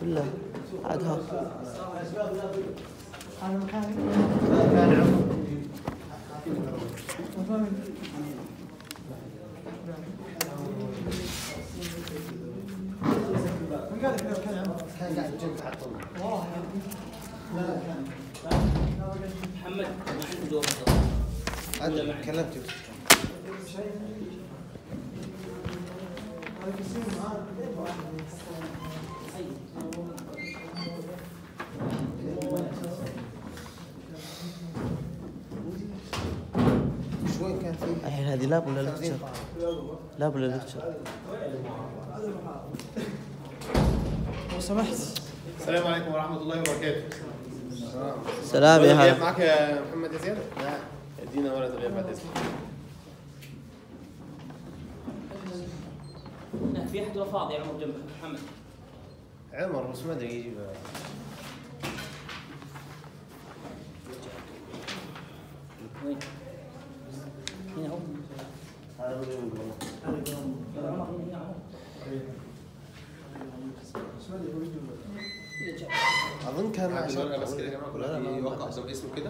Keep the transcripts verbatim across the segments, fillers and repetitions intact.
كله عاد ها هذا مكاني. من قال لك لو كان كان قاعد جنب حطه والله لا لا كان محمد ما عنده دور انا كلمت شوي كان في الحين هذه لاب ولا لكتشر؟ لاب ولا لكتشر؟ لو سمحت. السلام عليكم ورحمة الله وبركاته. سلام يا هلا. معك يا محمد يا زياد؟ لا ادينا ورقة الغياب بعد اذنك. في احد فاضي يا عمر جنبك محمد. عمر بس ما ادري يجيب. وين؟ هنا هو. هذا هو اللي يا عمر هنا يا عمر. اظن كان معك ورقة بس كده يا جماعة كلها يوقع قدام اسمه كده.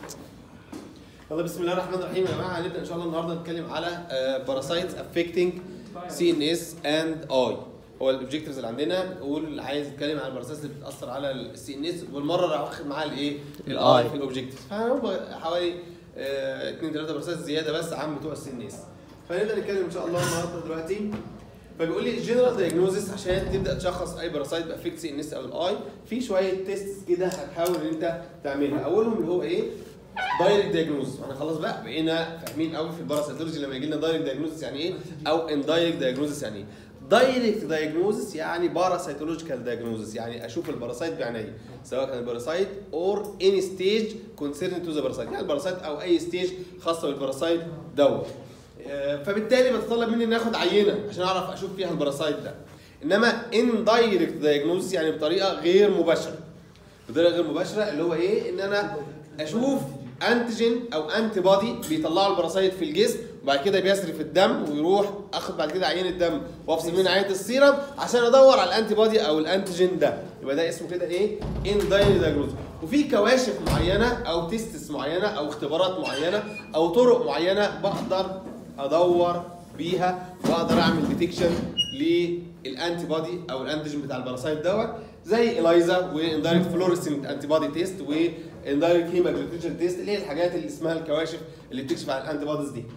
يلا بسم الله الرحمن الرحيم يا جماعة. هنبدأ إن شاء الله النهارده نتكلم على parasites affecting سي إن إس and eye. هو الاوبجكتيفز اللي عندنا نقول عايز نتكلم عن الباراسايتس اللي بتأثر على السي إن إس والمرة راح واخد معاها الايه؟ الاي في الاوبجكتيفز. فهم حوالي اثنين ثلاثة باراسايتس زيادة بس عن بتوع السي إن إس. فنبدأ نتكلم إن شاء الله النهارده دلوقتي. فبيقول لي جنرال دايجنوزس عشان تبدا تشخص اي باراسايت بافكت سي ان اس او الاي. في شويه تيست كده هتحاول ان انت تعملها. اولهم اللي هو ايه؟ دايركت دايجنوزس. احنا خلاص بقى بقينا فاهمين قوي في الباراسيتولوجي لما يجي لنا دايركت دايجنوزس يعني ايه او ان دايركت دايجنوزس يعني ايه. دايركت دايجنوزس يعني باراسيتولوجيكال دايجنوزس، يعني اشوف الباراسايت بعيني سواء كان الباراسايت اور اني ستيج كونسيرن تو ذا باراسايت، يعني الباراسايت او اي ستيج خاصه بالباراسايت دوت. فبالتالي بتطلب مني ان اخد عينه عشان اعرف اشوف فيها الباراسايت ده. انما ان دايركت دايجنوزس يعني بطريقه غير مباشره. بطريقه غير مباشره اللي هو ايه؟ ان انا اشوف انتيجين او انتي بودي بيطلعوا الباراسايت في الجسم وبعد كده بيسري في الدم ويروح اخد بعد كده عينه دم وافصل منها عينه السيرم عشان ادور على الانتي بودي او الانتيجين ده. يبقى ده اسمه كده ايه؟ ان دايركت دايجنوزس. وفي كواشف معينه او تيستس معينه او اختبارات معينه او طرق معينه بقدر ادور بيها واقدر اعمل ديتكشن للانتي بودي او الانتيجين بتاع الباراسايت دوت، زي الايزا واندايركت فلوريسنت انتي بودي تيست واندايركت هيماجلوتيشن تيست اللي هي الحاجات اللي اسمها الكواشف اللي بتكشف على الانتي بوديز دي،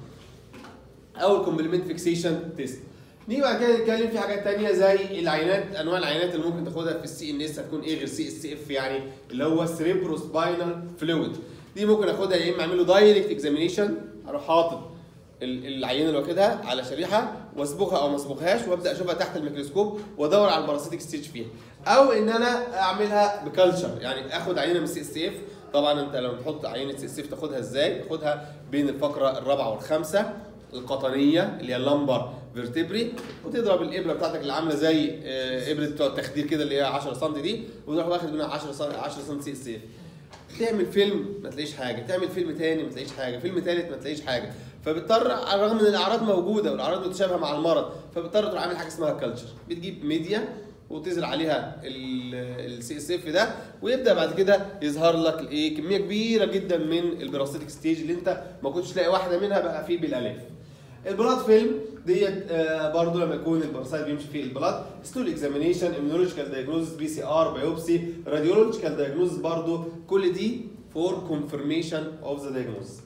او الكومبلمنت فيكسيشن تيست. نيجي بعد كده نتكلم في حاجات ثانيه زي العينات، انواع العينات اللي ممكن تاخدها في السي ان اس هتكون ايه غير سي اس اف، يعني اللي هو السريبرو سباينال فلويد. دي ممكن اخدها يا اما اعمل له دايركت اكزامينيشن، اروح حاطط العينه اللي واخدها على شريحه واصبغها او ما اصبغهاش وابدا اشوفها تحت الميكروسكوب وادور على الباراسيتيك ستيج فيها، او ان انا اعملها بكالتشر، يعني اخد عينه من السي اس اف. طبعا انت لما تحط عينه سي اس اف تاخدها ازاي؟ تاخدها بين الفقره الرابعه والخامسه القطنيه اللي هي اللمبر فيرتبري، وتضرب الابره بتاعتك اللي عامله زي ابره بتوع التخدير كده اللي هي عشرة سم دي، وتروح واخد منها عشرة سم سي اس اف. تعمل فيلم ما تلاقيش حاجه، تعمل فيلم تاني ما تلاقيش حاجه، فيلم تالت ما تلاقيش حاجه، فبتضطر على الرغم ان الاعراض موجوده والاعراض متشابهه مع المرض، فبتضطر تروح عامل حاجه اسمها كلتشر. بتجيب ميديا وتنزل عليها السي اس اف ده ويبدا بعد كده يظهر لك الايه؟ كميه كبيره جدا من الباراسيتيك ستيج اللي انت ما كنتش تلاقي واحده منها بقى فيه بالالاف. البلاد فيلم ديت آه برضه لما يكون الباراسايت بيمشي في البلاد، ستول اكزامينيشن، اميونولوجيكال دايجنوزس، بي سي ار، بايوبسي، راديولوجيكال دايجنوزس برضه، كل دي فور كونفirmation اوف ذا دايجنوزس.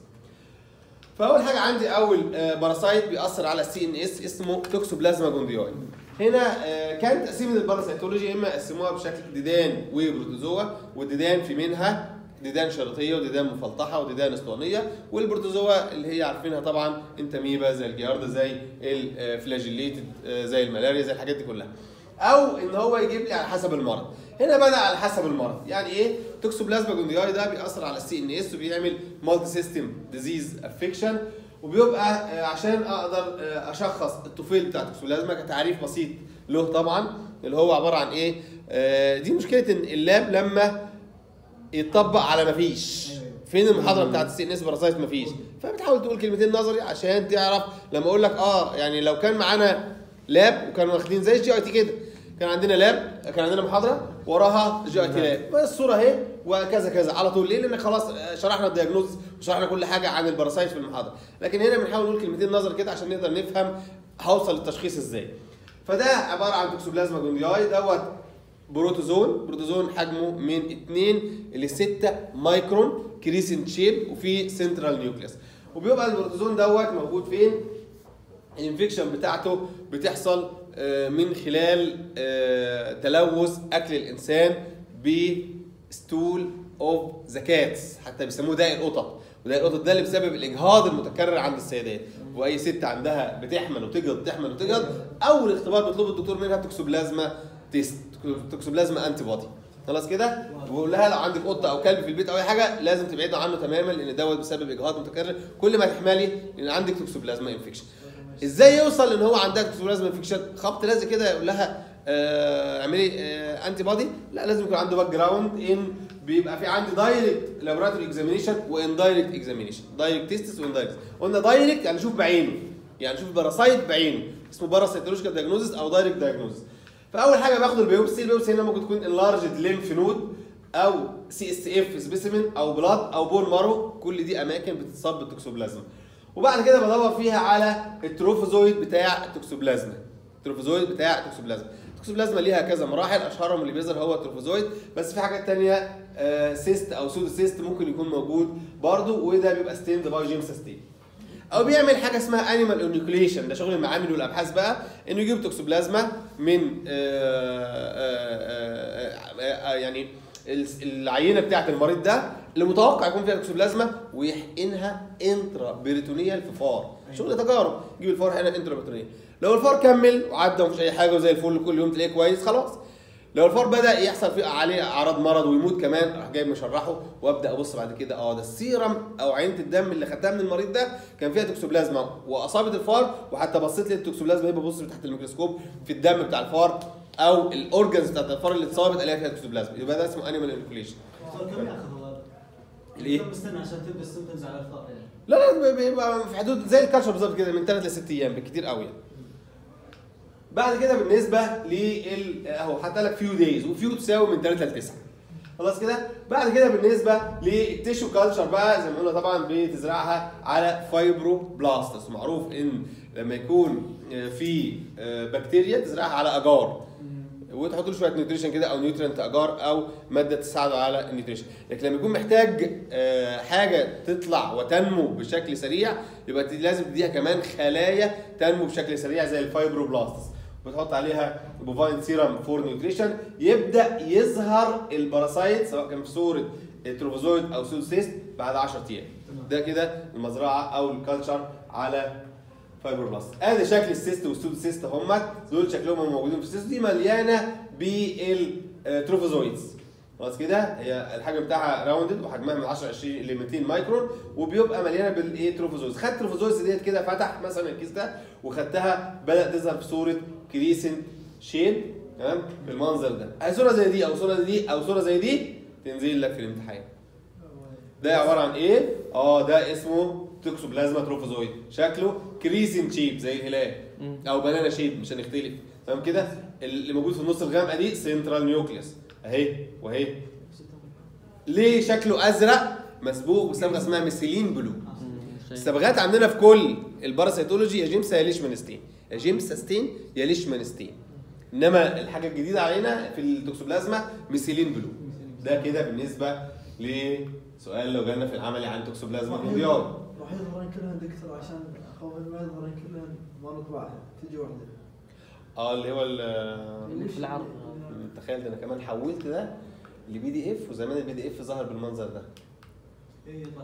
فاول حاجه عندي اول آه باراسايت بيأثر على السي ان اس اسمه توكسوبلازما جوندياي. هنا آه كان تقسيم الباراسيتولوجي اما قسموها بشكل ديدان وبروتوزوا، والديدان في منها ديدان شريطيه وديدان مفلطحه وديدان اسطوانيه، والبروتوزوا اللي هي عارفينها طبعا انتاميبا زي الجياردا زي الفلاجيليتد زي الملاريا زي الحاجات دي كلها. او ان هو يجيب لي على حسب المرض. هنا بدا على حسب المرض، يعني ايه؟ توكسوبلازما جوندياي ده بيأثر على السي ان اس وبيعمل مالتي سيستم ديزيز افكشن، وبيبقى عشان اقدر اشخص الطفيل بتاع التوكسوبلازما كتعريف بسيط له طبعا اللي هو عباره عن ايه؟ دي مشكله ان اللاب لما يتطبق على ما فيش. فين المحاضره بتاعت السي ان اس باراسايت؟ ما فيش، فبتحاول تقول كلمتين نظري عشان تعرف لما اقول لك اه يعني لو كان معانا لاب وكانوا واخدين زي الجي اي تي كده كان عندنا لاب، كان عندنا محاضره وراها جي اي تي لاب، الصوره اهي وكذا كذا على طول. ليه؟ لان خلاص شرحنا الدياجنوز وشرحنا كل حاجه عن الباراسايت في المحاضره، لكن هنا بنحاول نقول كلمتين نظر كده عشان نقدر نفهم هوصل للتشخيص ازاي. فده عباره عن توكسوبلازما جوندياي دوت بروتوزون، بروتوزون حجمه من اتنين ل ستة مايكرون كريسنت شيب وفي سنترال نيوكليوس. وبيبقى البروتوزون دوت موجود فين؟ الانفكشن بتاعته بتحصل من خلال تلوث اكل الانسان بستول اوف ذا كاتس، حتى بيسموه داء القطط، وداء القطط ده اللي بسبب الاجهاض المتكرر عند السيدات، واي ست عندها بتحمل وتجهض تحمل وتجهض اول اختبار بيطلب الدكتور منها توكسوبلازما تيست، توكسوبلازما انتي بودي. خلاص كده؟ وبقول لها لو عندك قطه او كلب في البيت او اي حاجه لازم تبعدوا عنه تماما لان دوت بسبب اجهاض متكرر كل ما تحملي لان عندك توكسوبلازما انفكشن. ازاي يوصل ان هو عندها توكسوبلازما انفكشن؟ خبط لازق كده يقول لها آه اعملي آه انتي بودي؟ لا، لازم يكون عنده باك جراوند ان بيبقى في عندي دايركت لابوراتوري اكزامينيشن وان دايركت اكزامينيشن، دايركت تيستس وان دايركت. قلنا دايركت يعني شوف بعينه، يعني شوف باراسايت بعينه، اسمه باراسيتولوجيكال دايجنوزس او دايركت دايجنوزس. فاول حاجه باخد البيوبسي، البيوبسي هنا ممكن تكون انلارجد ليمف نود او سي اس اف سبيسيمن او بلاد او بون مارو، كل دي اماكن بتتصاب بالتوكسوبلازما. وبعد كده بدور فيها على التروفوزويد بتاع التوكسوبلازما، التروفوزويد بتاع التوكسوبلازما. التوكسوبلازما ليها كذا مراحل، اشهرهم اللي بيظهر هو التروفوزويد، بس في حاجات ثانيه آه سيست او سودو سيست ممكن يكون موجود برضه، وده بيبقى ستيند باي جيمس ستين. او بيعمل حاجه اسمها انيمال اونيكوليشن، ده شغل المعامل والابحاث بقى، انه يجيب توكسوبلازما من آآ آآ آآ يعني العينه بتاعت المريض ده اللي متوقع يكون فيها توكسوبلازما ويحقنها انترا بيريتونيال في فار، شغل تجارب، يجيب الفار هنا انترا بيريتونيال. لو الفار كمل وعدى ومفيش اي حاجه وزي الفل كل يوم تلاقيه كويس خلاص. لو الفار بدا يحصل فيه عليه اعراض مرض ويموت كمان، اروح جاي مشرحه وابدا ابص بعد كده اه ده السيرم او عينه الدم اللي خدتها من المريض ده كان فيها توكسوبلازما واصابت الفار، وحتى بصيت للتوكسوبلازما يبقى ببص تحت الميكروسكوب في الدم بتاع الفار او الاورجنز بتاعت الفار اللي اتصابت الاقي فيها توكسوبلازما، يبقى ده اسمه انيمال انكوليشن. كم ياخذ هذا؟ ليه؟ كم مستنى عشان تبدا السيمبتومز على الفار يعني؟ لا لا بيبقى في حدود زي الكالشر بالظبط كده، من ثلاث لست ايام بالكثير قوي يعني. بعد كده بالنسبه لل اهو حتى لك فيو دايز، وفيو تساوي من ثلاثة ل تسعة. خلاص كده؟ بعد كده بالنسبه للتيشو كالتشر بقى زي ما قلنا طبعا بتزرعها على فايبرو بلاستس، معروف ان لما يكون في بكتيريا تزرعها على اجار وتحط له شويه نيوتريشن كده او نيوترينت اجار او ماده تساعده على النيوتريشن، لكن لما يكون محتاج حاجه تطلع وتنمو بشكل سريع يبقى لازم تديها كمان خلايا تنمو بشكل سريع زي الفايبروبلاستس، بتحط عليها بوفاين سيرم فور نيوتريشن، يبدا يظهر الباراسايت سواء كان في صوره تروفوزويد او سودوسيست بعد عشرة ايام. ده كده المزرعه او الكالتشر على فايبروبلاست. ادي شكل السيست والسودوسيست هم دول شكلهم موجودين في السيست، دي مليانه بالتروفوزويدز. خلاص كده؟ هي الحجم بتاعها راوندد وحجمها من عشرة عشرين ل مئتين مايكرون وبيبقى مليانه بالايه تروفوزويدز. خدت التروفوزويدز ديت كده فتح مثلا الكيس ده وخدتها بدات تظهر في صوره كريسنت شيب تمام بالمنظر ده. اي صوره زي دي او صوره زي دي او صوره زي دي تنزل لك في الامتحان. ده عباره عن ايه؟ اه ده اسمه توكسوبلازما تروفوزويد، شكله كريسنت شيب زي الهلال او بنانا شيب مش هنختلف تمام كده. اللي موجود في النص الغامقه دي سنترال نيوكليوس اهي واهي. ليه شكله ازرق؟ مسبوق بصبغه اسمها ميثيلين بلو. الصبغات عندنا في كل الباراسيتولوجي يا جيمس يا ليشمانستين، يا جيمساستين يا ليشمانستين، انما الحاجه الجديده علينا في التوكسوبلازما ميثيلين بلو. ده كده بالنسبه لسؤال لو جالنا في العملي عن توكسوبلازما جوندياي. راح يظهرن كلهن دكتور عشان اخاف ما يظهرن كلهن ما نطبعها تجي واحده. اه اللي هو ال في العرض. تخيل ده انا كمان حولت ده لبي دي اف، وزمان البي دي اف ظهر بالمنظر ده. ايه يطلع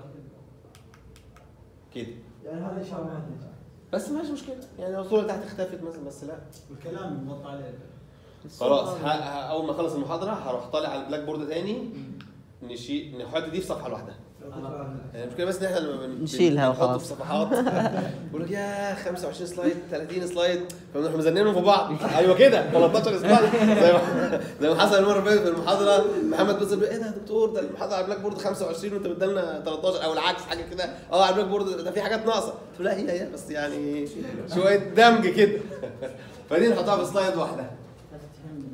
كده. يعني هذا اشاره واحده. بس ماشي مشكله، يعني لو الصوره تحت اختفت مثلا بس لا. والكلام مضى عليه. خلاص ه... ه... اول ما اخلص المحاضره هروح طالع على البلاك بورد تاني نشيل نحط دي في صفحه لوحدها. يعني المشكله بس ان احنا لما نشيلها وخلاص في صفحات بقول لك يا خمسة وعشرين سلايد ثلاثين سلايد فنروح مزنينهم في بعض. ايوه كده ثلاثة عشر سلايد زي ما زي ما حصل المره اللي فاتت في المحاضره. محمد بيقول ايه ده يا دكتور ده المحاضره على البلاك بورد خمسة وعشرين وانت بتدلنا ثلاثة عشر او العكس حاجه كده. اه على البلاك بورد ده في حاجات ناقصه. قلت له لا هي هي بس يعني شويه دمج كده فدي نحطها في سلايد واحده.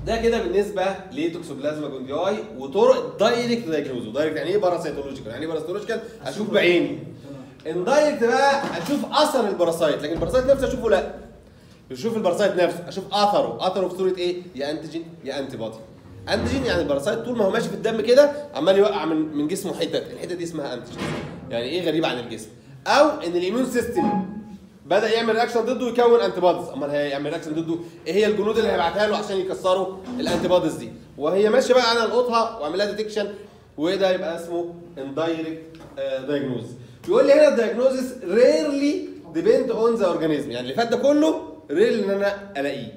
ده كده بالنسبه لتوكسوبلازما جوندياي وطرق الدايركت دايجنوز. دايركت يعني ايه؟ باراسيتولوجيكال. يعني ايه باراسيتولوجيكال؟ اشوف بعيني. اندايركت بقى اشوف اثر الباراسايت، لكن الباراسايت نفسه اشوفه لا. بشوف الباراسايت نفسه، اشوف اثره، اثره في صوره ايه؟ يا انتيجين يا انتي بودي. انتيجين يعني الباراسايت طول ما هو ماشي في الدم كده عمال يوقع من من جسمه حتت، الحتت دي اسمها انتيجين. يعني ايه؟ غريبه عن الجسم. او ان الايميون سيستم بدا يعمل رياكشن ضده ويكون انتي بوديز. امال هيعمل رياكشن ضده ايه؟ هي الجنود اللي هيبعتها له عشان يكسروا الانتي بوديز دي، وهي ماشيه بقى انا القطها واعمل لها ديتكشن، وده يبقى اسمه اندايركت دايجنوز. بيقول لي هنا الدايجنوزس ريرلي ديبند اون ذا اورجانيزم. يعني اللي فات ده كله رير ان انا الاقيه،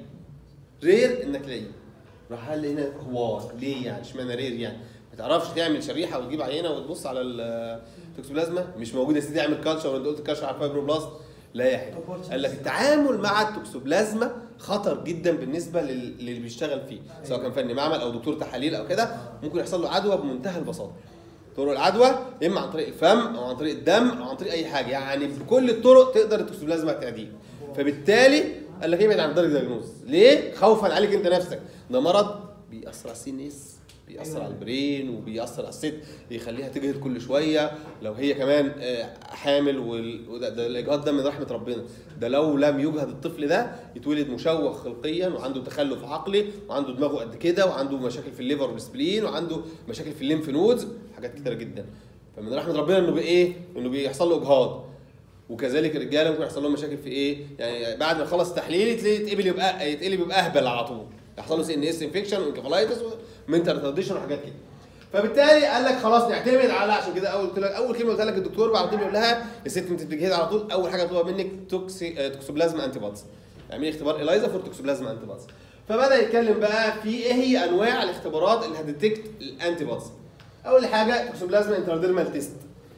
رير انك تلاقيه. راح قال لي هنا هو ليه يعني؟ اشمعنى رير يعني؟ ما تعرفش تعمل شريحه وتجيب عينه وتبص على التوكسوبلازما؟ مش موجوده يا سيدي. اعمل كالتشر وانت قلت كالتشر على الفايبروبلاست. لا يا حبيبي، قال لك التعامل مع التوكسوبلازما خطر جدا بالنسبه للي بيشتغل فيه، سواء كان فني معمل او دكتور تحاليل او كده. ممكن يحصل له عدوى بمنتهى البساطه. طرق العدوى اما عن طريق الفم او عن طريق الدم او عن طريق اي حاجه، يعني بكل الطرق تقدر التوكسوبلازما تعديه. فبالتالي قال لك ابعد عن درجه الدياجنوز. ليه؟ خوفا عليك انت نفسك. ده مرض بيأثر على السي ان اس، بيأثر على البرين، وبيأثر على الست، يخليها تجهد كل شويه. لو هي كمان حامل، وده ده الاجهاض ده من رحمه ربنا. ده لو لم يجهد الطفل ده يتولد مشوه خلقيا وعنده تخلف عقلي وعنده دماغه قد كده وعنده مشاكل في الليفر والسبلين وعنده مشاكل في الليمف نودز، حاجات كتيره جدا. فمن رحمه ربنا انه بايه؟ انه بيحصل له اجهاض. وكذلك الرجاله ممكن يحصل لهم مشاكل في ايه؟ يعني بعد ما يخلص تحليل تلاقيه يتقلب يبقى يتقلب يبقى اهبل على طول. يحصل له سي ان اس انفكشن وانكفالايتس ومنتال ريتارديشن وحاجات كده. فبالتالي قال لك خلاص نعتمد على، عشان كده اول قلت لك اول كلمه قلت لك الدكتور بعد كده بيقول لها يا ست انت بتجهدي على طول، اول حاجه تطلب منك توكسي توكسوبلازما انتي بوديز. اعملي اختبار الايزا فور توكسوبلازما انتي بوديز. فبدا يتكلم بقى في ايه هي انواع الاختبارات اللي هتديتكت الانتي بوديز. اول حاجه توكسوبلازما انتراديرمال تيست.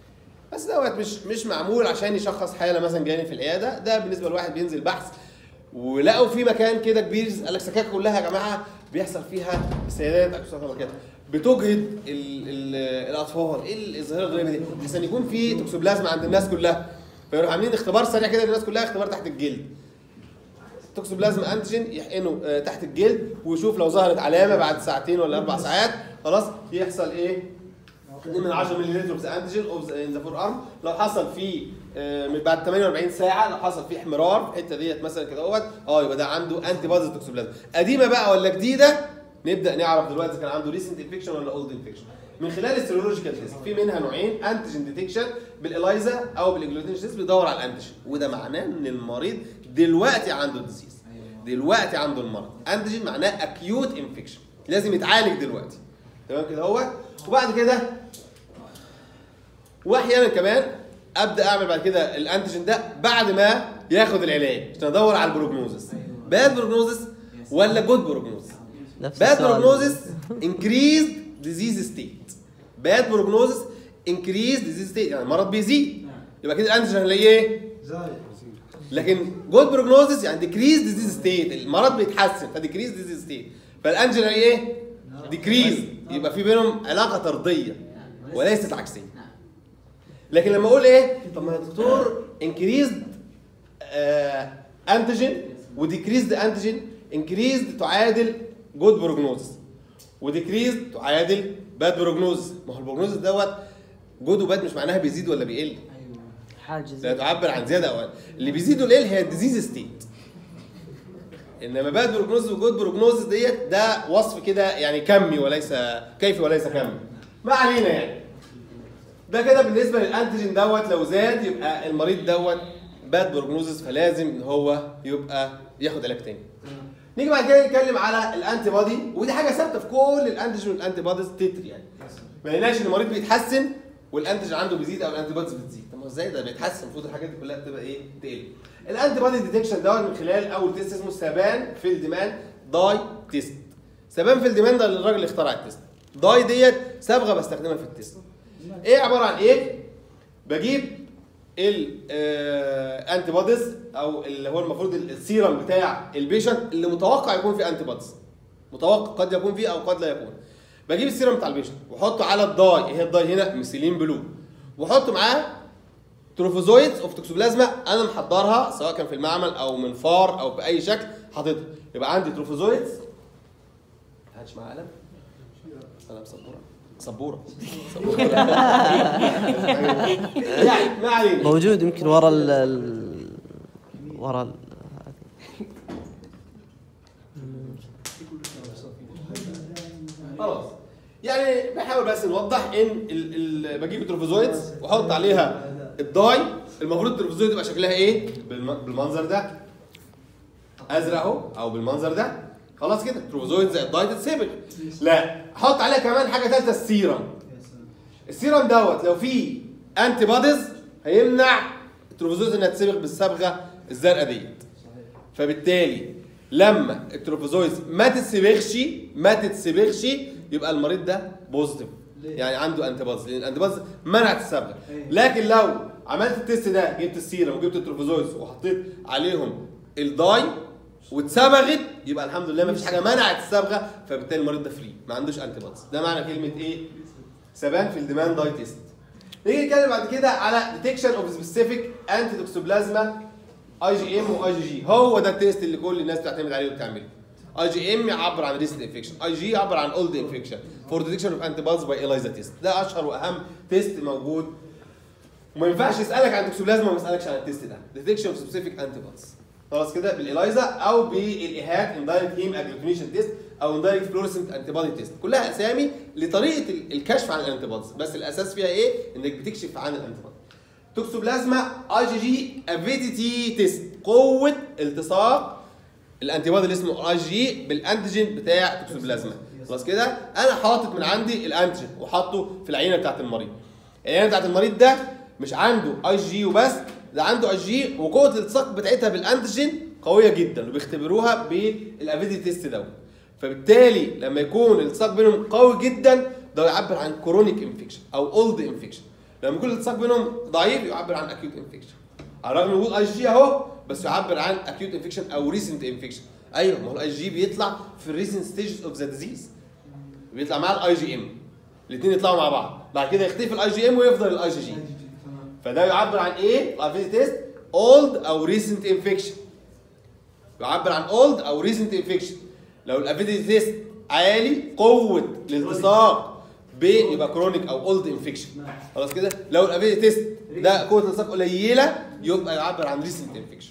بس دوت مش مش معمول عشان يشخص حاله مثلا جايه في العياده، ده بالنسبه لواحد بينزل بحث ولقوا في مكان كده كبير، قال لك سكاكه كلها يا جماعه بيحصل فيها السيدات اكثر كده بتجهد ال ال الاطفال. ايه الظاهره الغريبه دي؟ عشان يكون في توكسوبلازما عند الناس كلها، فيروحوا عاملين اختبار سريع كده للناس كلها، اختبار تحت الجلد. توكسوبلازما انتيجين يحقنه تحت الجلد ويشوف لو ظهرت علامه بعد ساعتين ولا اربع ساعات خلاص يحصل ايه؟ اتنين من عشرة مللي لتر اوف انتيجين اوف ذا فور ارم. لو حصل فيه من بعد ثمانية وأربعين ساعه، لو حصل فيه احمرار في الحته ديت مثلا كده اهوت، اه يبقى ده عنده انتي بوديز توكسوبلازما. قديمه بقى ولا جديده؟ نبدا نعرف دلوقتي اذا كان عنده ريسنت انفكشن ولا اولد انفكشن من خلال السيرولوجيكال تيست. في منها نوعين، انتيجين ديتكشن بالالايزا او بالاجلوتين تيست، بيدور على الانتيجين، وده معناه ان المريض دلوقتي عنده ديزيز، دلوقتي عنده المرض. انتيجين معناه اكيوت انفكشن، لازم يتعالج دلوقتي. تمام كده اهوت. وبعد كده واحيانا كمان ابدا اعمل بعد كده الانتيجين ده بعد ما ياخد العلاج عشان ادور على البروجنوزس. باد بروجنوزس ولا جود بروجنوزس؟ باد بروجنوزس انكريزد ديزيز ستيت. باد بروجنوزس انكريزد ديزيز ستيت، يعني المرض بيزيد يبقى كده الانتيجين هنلاقيه ايه؟ زايد. لكن جود بروجنوزس يعني ديكريز ديزيز ستيت، المرض بيتحسن فديكريز ديزيز ستيت، فالانتيجين هنلاقيه ايه؟ ديكريز. يبقى في بينهم علاقه طرديه وليست عكسيه. لكن لما اقول ايه؟ طب ما يا دكتور انكريزد انتيجين وديكريزد انتيجين، انكريزد تعادل جود بروجنوزس وديكريزد تعادل باد بروجنوزس. ما هو البروجنوزس دوت جود وباد مش معناها بيزيد ولا بيقل، حاجز لا تعبر عن زياده او قل. اللي بيزيد والقل هي الديزيز ستيت. انما باد بروجنوزس وجود بروجنوزس ديت ده وصف كده يعني كمي وليس كيفي وليس كمي. ما علينا يعني. ده كده بالنسبه للانتيجين دوت، لو زاد يبقى المريض دوت باد بروجنوزس، فلازم ان هو يبقى ياخد علاج تاني. نيجي بعد كده نتكلم على الانتي بودي، ودي حاجه ثابته في كل الانتيجين والانتي بوديز تتر يعني. ما لقيناش ان المريض بيتحسن والانتيجين عنده بيزيد او الانتي بوديز بتزيد. طب ما هو ازاي ده بيتحسن؟ المفروض الحاجات دي كلها بتبقى ايه؟ تقل. الانتي بودي ديتكشن دوت من خلال اول تيست اسمه سابان فيلدمان داي تيست. سابان فيلدمان ده الراجل اللي اخترع التيست. داي ديت صبغه بستخدمها في التيست. ايه عباره عن ايه؟ بجيب الانتي بوديز او اللي هو المفروض السيرم بتاع البيشنت اللي متوقع يكون فيه انتي بوديز، متوقع قد يكون فيه او قد لا يكون. بجيب السيرم بتاع البيشنت واحطه على الداي، ايه هي الداي هنا؟ ميثيلين بلو، واحط معاه تروفوزويدز اوف توكسوبلازما انا محضرها سواء كان في المعمل او من فار او باي شكل حاططها. يبقى عندي تروفوزويدز محدش معاه قلم؟ قلم سبوره سبوره سبوره يعني ما علينا. موجود يمكن ورا ال ال- ورا ال خلاص يعني بحاول بس نوضح ان ال ال بجيب التروفوزويدز واحط عليها الداي. المفروض التروفوزويد يبقى شكلها ايه؟ بالم- بالمنظر ده ازرق اهو او بالمنظر ده. خلاص كده التروفوزويد زي الداي تتسبغ. لا احط عليها كمان حاجه ثالثه، السيرم. السيرم دوت لو فيه انتي بوديز هيمنع التروفوزويد انها تتسبغ بالصبغه الزرقاء ديت. فبالتالي لما التروفوزويد ما تتسبغش ما تتسبغش يبقى المريض ده بوزيتيف، يعني عنده انتي بوديز، لان الانتي بوديز منعت الصبغه. لكن لو عملت التست ده، جبت السيرم وجبت التروفوزويد وحطيت عليهم الداي واتصبغت، يبقى الحمد لله ما فيش حاجه منعت الصبغه، فبالتالي المريض ده فري ما عندوش انتي بوديز. ده معنى كلمه ايه؟ ثبان في الديماند داي تيست. نيجي نتكلم بعد كده على ديتكشن اوف سبيسيفيك انتي توكسوبلازما اي جي ام واي جي جي. هو ده التيست اللي كل الناس بتعتمد عليه وبتعمله. اي جي ام يعبر عن ريسنت انفكشن، اي جي يعبر عن اولد انفكشن فور ديتكشن اوف انتي بوديز باي اليزا تيست. ده اشهر واهم تيست موجود، وما ينفعش يسالك عن توكسوبلازما وما يسالكش عن التيست ده، ديتكشن اوف سبيسيفيك انتي بوديز. خلاص كده بالاليزا او بالايهات اندايركت هيم اجلوتينيشن تيست او اندايركت فلورسنت انتي بودي تيست. كلها اسامي لطريقه الكشف عن الانتي بوديز، بس الاساس فيها ايه؟ انك بتكشف عن الانتي بودي. توكسوبلازما اي جي جي افيديتي تيست، قوه التصاق الانتي بودي اللي اسمه اي جي بالانتيجين بتاع توكسوبلازما. خلاص كده انا حاطط من عندي الانتيجين وحاطه في العينه بتاعت المريض. العينه بتاعت المريض ده مش عنده اي جي وبس، ده عنده اي جي وقوه الالتصاق بتاعتها بالانتيجين قويه جدا، وبيختبروها بالافيديتي تيست دوت. فبالتالي لما يكون الالتصاق بينهم قوي جدا ده يعبر عن كرونيك انفكشن او اولد انفكشن. لما يكون الالتصاق بينهم ضعيف يعبر عن اكيوت انفكشن. على الرغم من وجود اي جي اهو بس يعبر عن اكيوت انفكشن او ريسنت انفكشن. ايوه ما هو الاي جي بيطلع في الريسنت ستيجز اوف ذا ديزيز، بيطلع مع الاي جي ام، الاثنين يطلعوا مع بعض، بعد كده يختفي الاي جي ام ويفضل الاي جي جي. فده يعبر عن ايه؟ الافيديتي تيست اولد او ريسنت انفكشن. يعبر عن اولد او ريسنت انفكشن. لو الافيديتي تيست عالي قوه الالتصاق بين يبقى كرونيك او اولد انفكشن. خلاص كده لو الافيديتي تيست ده قوه الالتصاق قليله يبقى يعبر عن ريسنت انفكشن.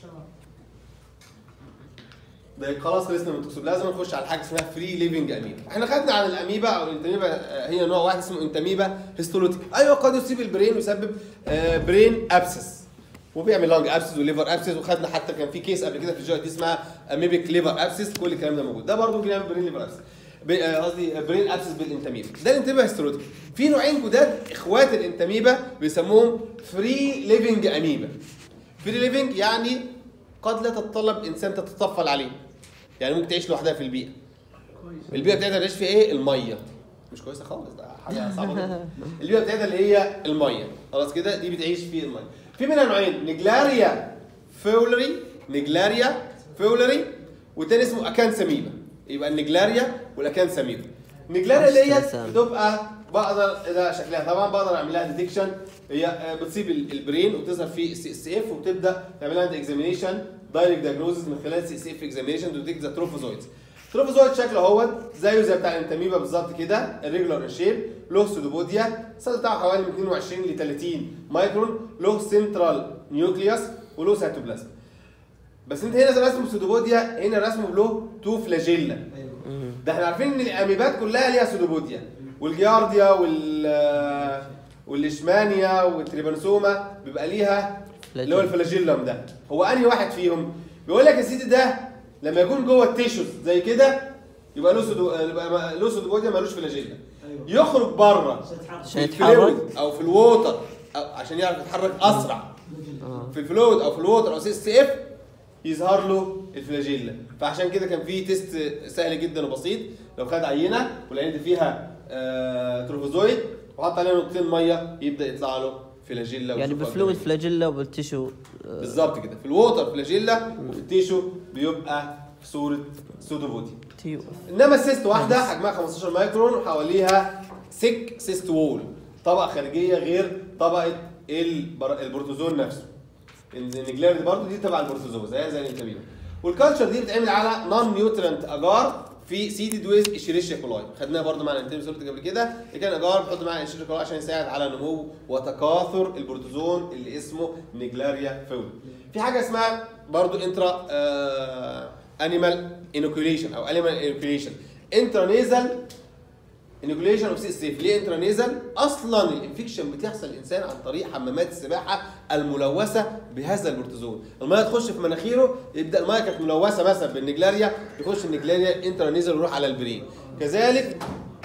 ده خلاص خلصنا من التوكسوبلازما، نخش على حاجه اسمها فري ليفنج اميبا. احنا خدنا عن الاميبا او الانتاميبا، هي نوع واحد اسمه انتاميبا هيستولوتيك. ايوه قد يصيب البرين ويسبب برين ابسس وبيعمل لانج ابسس وليفر ابسس، وخدنا حتى كان في كيس قبل كده في الجي دي اسمها اميبيك ليفر ابسس، كل الكلام ده موجود. ده برضه ممكن يعمل برين ليفر ابسس، قصدي برين ابسس بالانتاميبا. ده الانتاميبا هيستولوتيك. في نوعين جداد اخوات الانتاميبا بيسموهم فري ليفنج اميبا. فري ليفنج يعني قد لا تتطلب انسان تتطفل عليه، يعني ممكن تعيش لوحدها في البيئه. البيئه بتاعتها تعيش في ايه؟ الميه. مش كويسه خالص، ده حاجه صعبه جدا. البيئه بتاعتها اللي هي الميه. خلاص كده دي بتعيش في الميه. في منها نوعين، نجلاريا فيولري، نجلاريا فيولري، والتاني اسمه اكانثاميبا. يبقى النجلاريا والاكانثاميبا. النجلاريا اللي هي بتبقى بقدر ده شكلها طبعا بقدر اعمل لها ديتكشن، هي بتصيب البرين وبتظهر في السي اس اف وبتبدا تعمل لها اكزامينيشن دايركت دايجنوزز من خلال سي اس اف اكزامينيشن تو ديتكت ذا تروفوزويدز. التروفوزويد شكله اهوت زيه زي بتاع الانتاميبا بالظبط كده، الريجولار شيب، له سودوبوديا، السايز بتاعه حوالي من اثنين وعشرين ل ثلاثين مايكرون، له سنترال نيوكليوس وله سيتوبلازم. بس انت هنا رسمه سودوبوديا، هنا رسمه له تو فلاجيلا. ده احنا عارفين ان الاميبات كلها ليها سودوبوديا، والجيارديا وال والليشمانيا والتريبانوسوما بيبقى ليها اللي هو الفلاجيلم. ده هو انهي واحد فيهم؟ بيقول لك يا سيدي ده لما يكون جوه التيشوز زي كده يبقى له سودو يبقى له سودوبوديا مالوش فلاجيلا. يخرج بره عشان يتحرك او في الووتر أو عشان يعرف يتحرك اسرع في الفلويد او في الووتر او سي اس اف يظهر له الفلاجيلا. فعشان كده كان في تيست سهل جدا وبسيط، لو خد عينه ولقيت فيها آه تروفوزويد وحط عليها نقطتين ميه يبدا يطلع له فلاجيلا. يعني بالفلويد فلاجيلا وبالتيشو آه بالظبط كده، في الووتر فلاجيلا وفي التيشو بيبقى في صوره سودوبودي. تيو. انما السيست واحده حجمها خمستاشر مايكرون وحواليها سيك سيست وول، طبقه خارجيه غير طبقه البروتوزون نفسه. النجلاري برضه دي تبع البروتوزوا زي زي الانتاميبا. والكالتشر دي بتتعمل على نون نيوترنت اجار في سيدد ويز اشيريشيا كولاي، خدناها برده مع الانتيميسوليت قبل كده، اللي كان اجار بنحط معاها اشيريشيا كولاي عشان يساعد على نمو وتكاثر البروتوزون اللي اسمه نيجلاريا فيولي. في حاجه اسمها برده انترا آه انيمال انوكيوليشن او انيمال انوكيوليشن، انترا نيزل انوكيوليشن اوف سي اس اف. ليه انترا نيزل؟ اصلا الانفكشن بتحصل الانسان عن طريق حمامات السباحه الملوثه بهذا البروتوزون، الميه تخش في مناخيره، يبدا الميه كانت ملوثه مثلا بالنيجلاريا، يخش النيجلاريا انترا نيزل ويروح على البرين. كذلك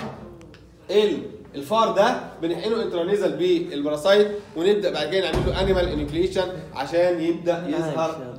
الفار ده بنحقنه انترا نيزل بالباراسايت، ونبدا بعد كده نعمل له انيمال انوكيوليشن عشان يبدا يظهر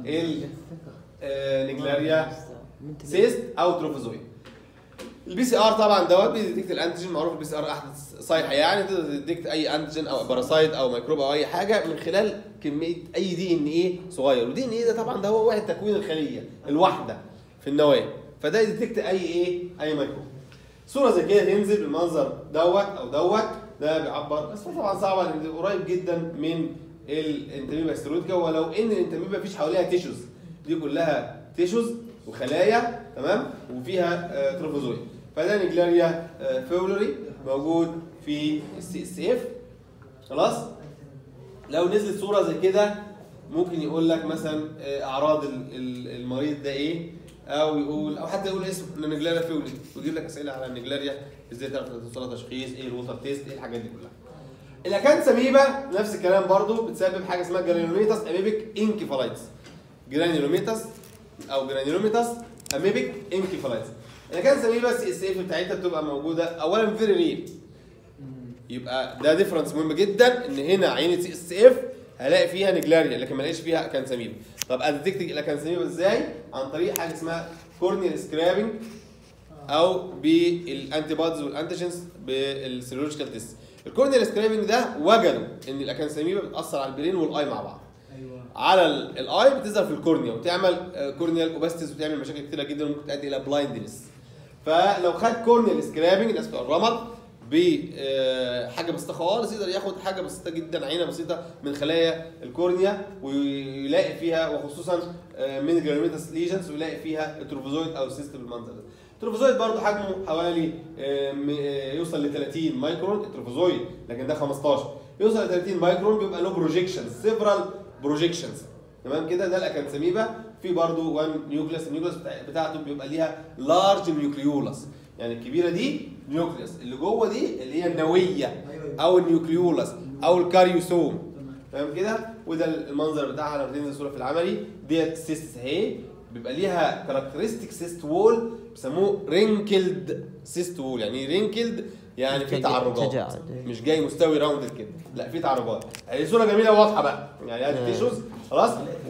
النيجلاريا سيست او تروفوزويد. البي سي ار طبعا دوت بيديتكت الانتيجين، معروف البي سي ار احدث صيحه يعني، تقدر تديتكت اي انتيجين او باراسايت او ميكروب او اي حاجه من خلال كميه اي دي ان ايه صغير، ودي ان ايه ده طبعا ده هو واحد تكوين الخليه الواحده في النواه، فده يديتكت اي ايه اي ميكروب. صوره زي كده تنزل بالمنظر دوت او دوت، ده بيعبر، بس طبعا صعبه لان قريب جدا من الانتاميبا هيستيرويدكا، ولو ان الانتاميبا مفيش حواليها تيشوز، دي كلها تيشوز وخلايا تمام وفيها آه تروفوزويد. فده نيجلاريا آه فيولوري موجود في السي اس اف. خلاص؟ لو نزلت صوره زي كده ممكن يقول لك مثلا آه اعراض المريض ده ايه، او يقول او حتى يقول اسم نيجلاريا فيولوري ويجيب لك اسئله على النيجلاريا، ازاي تعرف توصلها تشخيص، ايه الووتر تيست، ايه الحاجات دي كلها. الاكانث اميبا نفس الكلام برضو، بتسبب حاجه اسمها جرانيولوميتاس اميبيك انكيفالايتس. جرانيولوميتاس او جرانيولوميتاس اميبيك انكيفالايتس. الاكانث اميبا السي اس اف بتاعتها بتبقى موجوده اولا فيري رير، يبقى ده ديفرنس مهم جدا ان هنا عينه سي اس اف هلاقي فيها نيجلاريا لكن ما الاقيش فيها اكانث اميبا. طب اديتكت الاكانث اميبا ازاي؟ عن طريق حاجه اسمها كورنيال سكرابنج او بالانتي بودز والانتيجينز بالسيرولوجيكال تيست. الكورنيال سكرابنج ده وجدوا ان الاكانث اميبا بتاثر على البرين والاي مع بعض. ايوه على الاي بتظهر في الكورنيا وتعمل كورنيال اوباستيز وتعمل مشاكل كتيره جدا وممكن تؤدي الى بلايندنس. فلو خد كورنيال سكرابنج الناس بتوع الرمد بحاجه بسيطه خالص يقدر ياخد حاجه بسيطه جدا، عينه بسيطه من خلايا الكورنيا ويلاقي فيها، وخصوصا من جرانيولوميتاس ليجنز، ويلاقي فيها التروفوزويد او السيست بالمنظر ده. التروفوزويد برضه حجمه حوالي يوصل ل ثلاثين مايكرون التروفوزويد، لكن ده خمستاشر، يوصل ل ثلاثين مايكرون، بيبقى له بروجيكشنز سيفرال بروجيكشنز تمام كده. ده الاكانث اميبا. في برضه وان نيوكليس، النيوكليس بتاعته بيبقى ليها لارج نيوكليولس، يعني الكبيره دي نيوكليس، اللي جوه دي اللي هي النويه او النيوكليولس او الكاريوسوم تمام كده. وده المنظر بتاعها لما تنزل صوره في العملي، ديت سيست اهي، بيبقى ليها كاركترستيك سيست وول بيسموه رينكلد سيست وول. يعني رينكلد يعني في تعرجات، مش جاي مستوي راوندد كده، لا في تعرجات. هي صوره جميله واضحه بقى، يعني ادي تيشوز خلاص.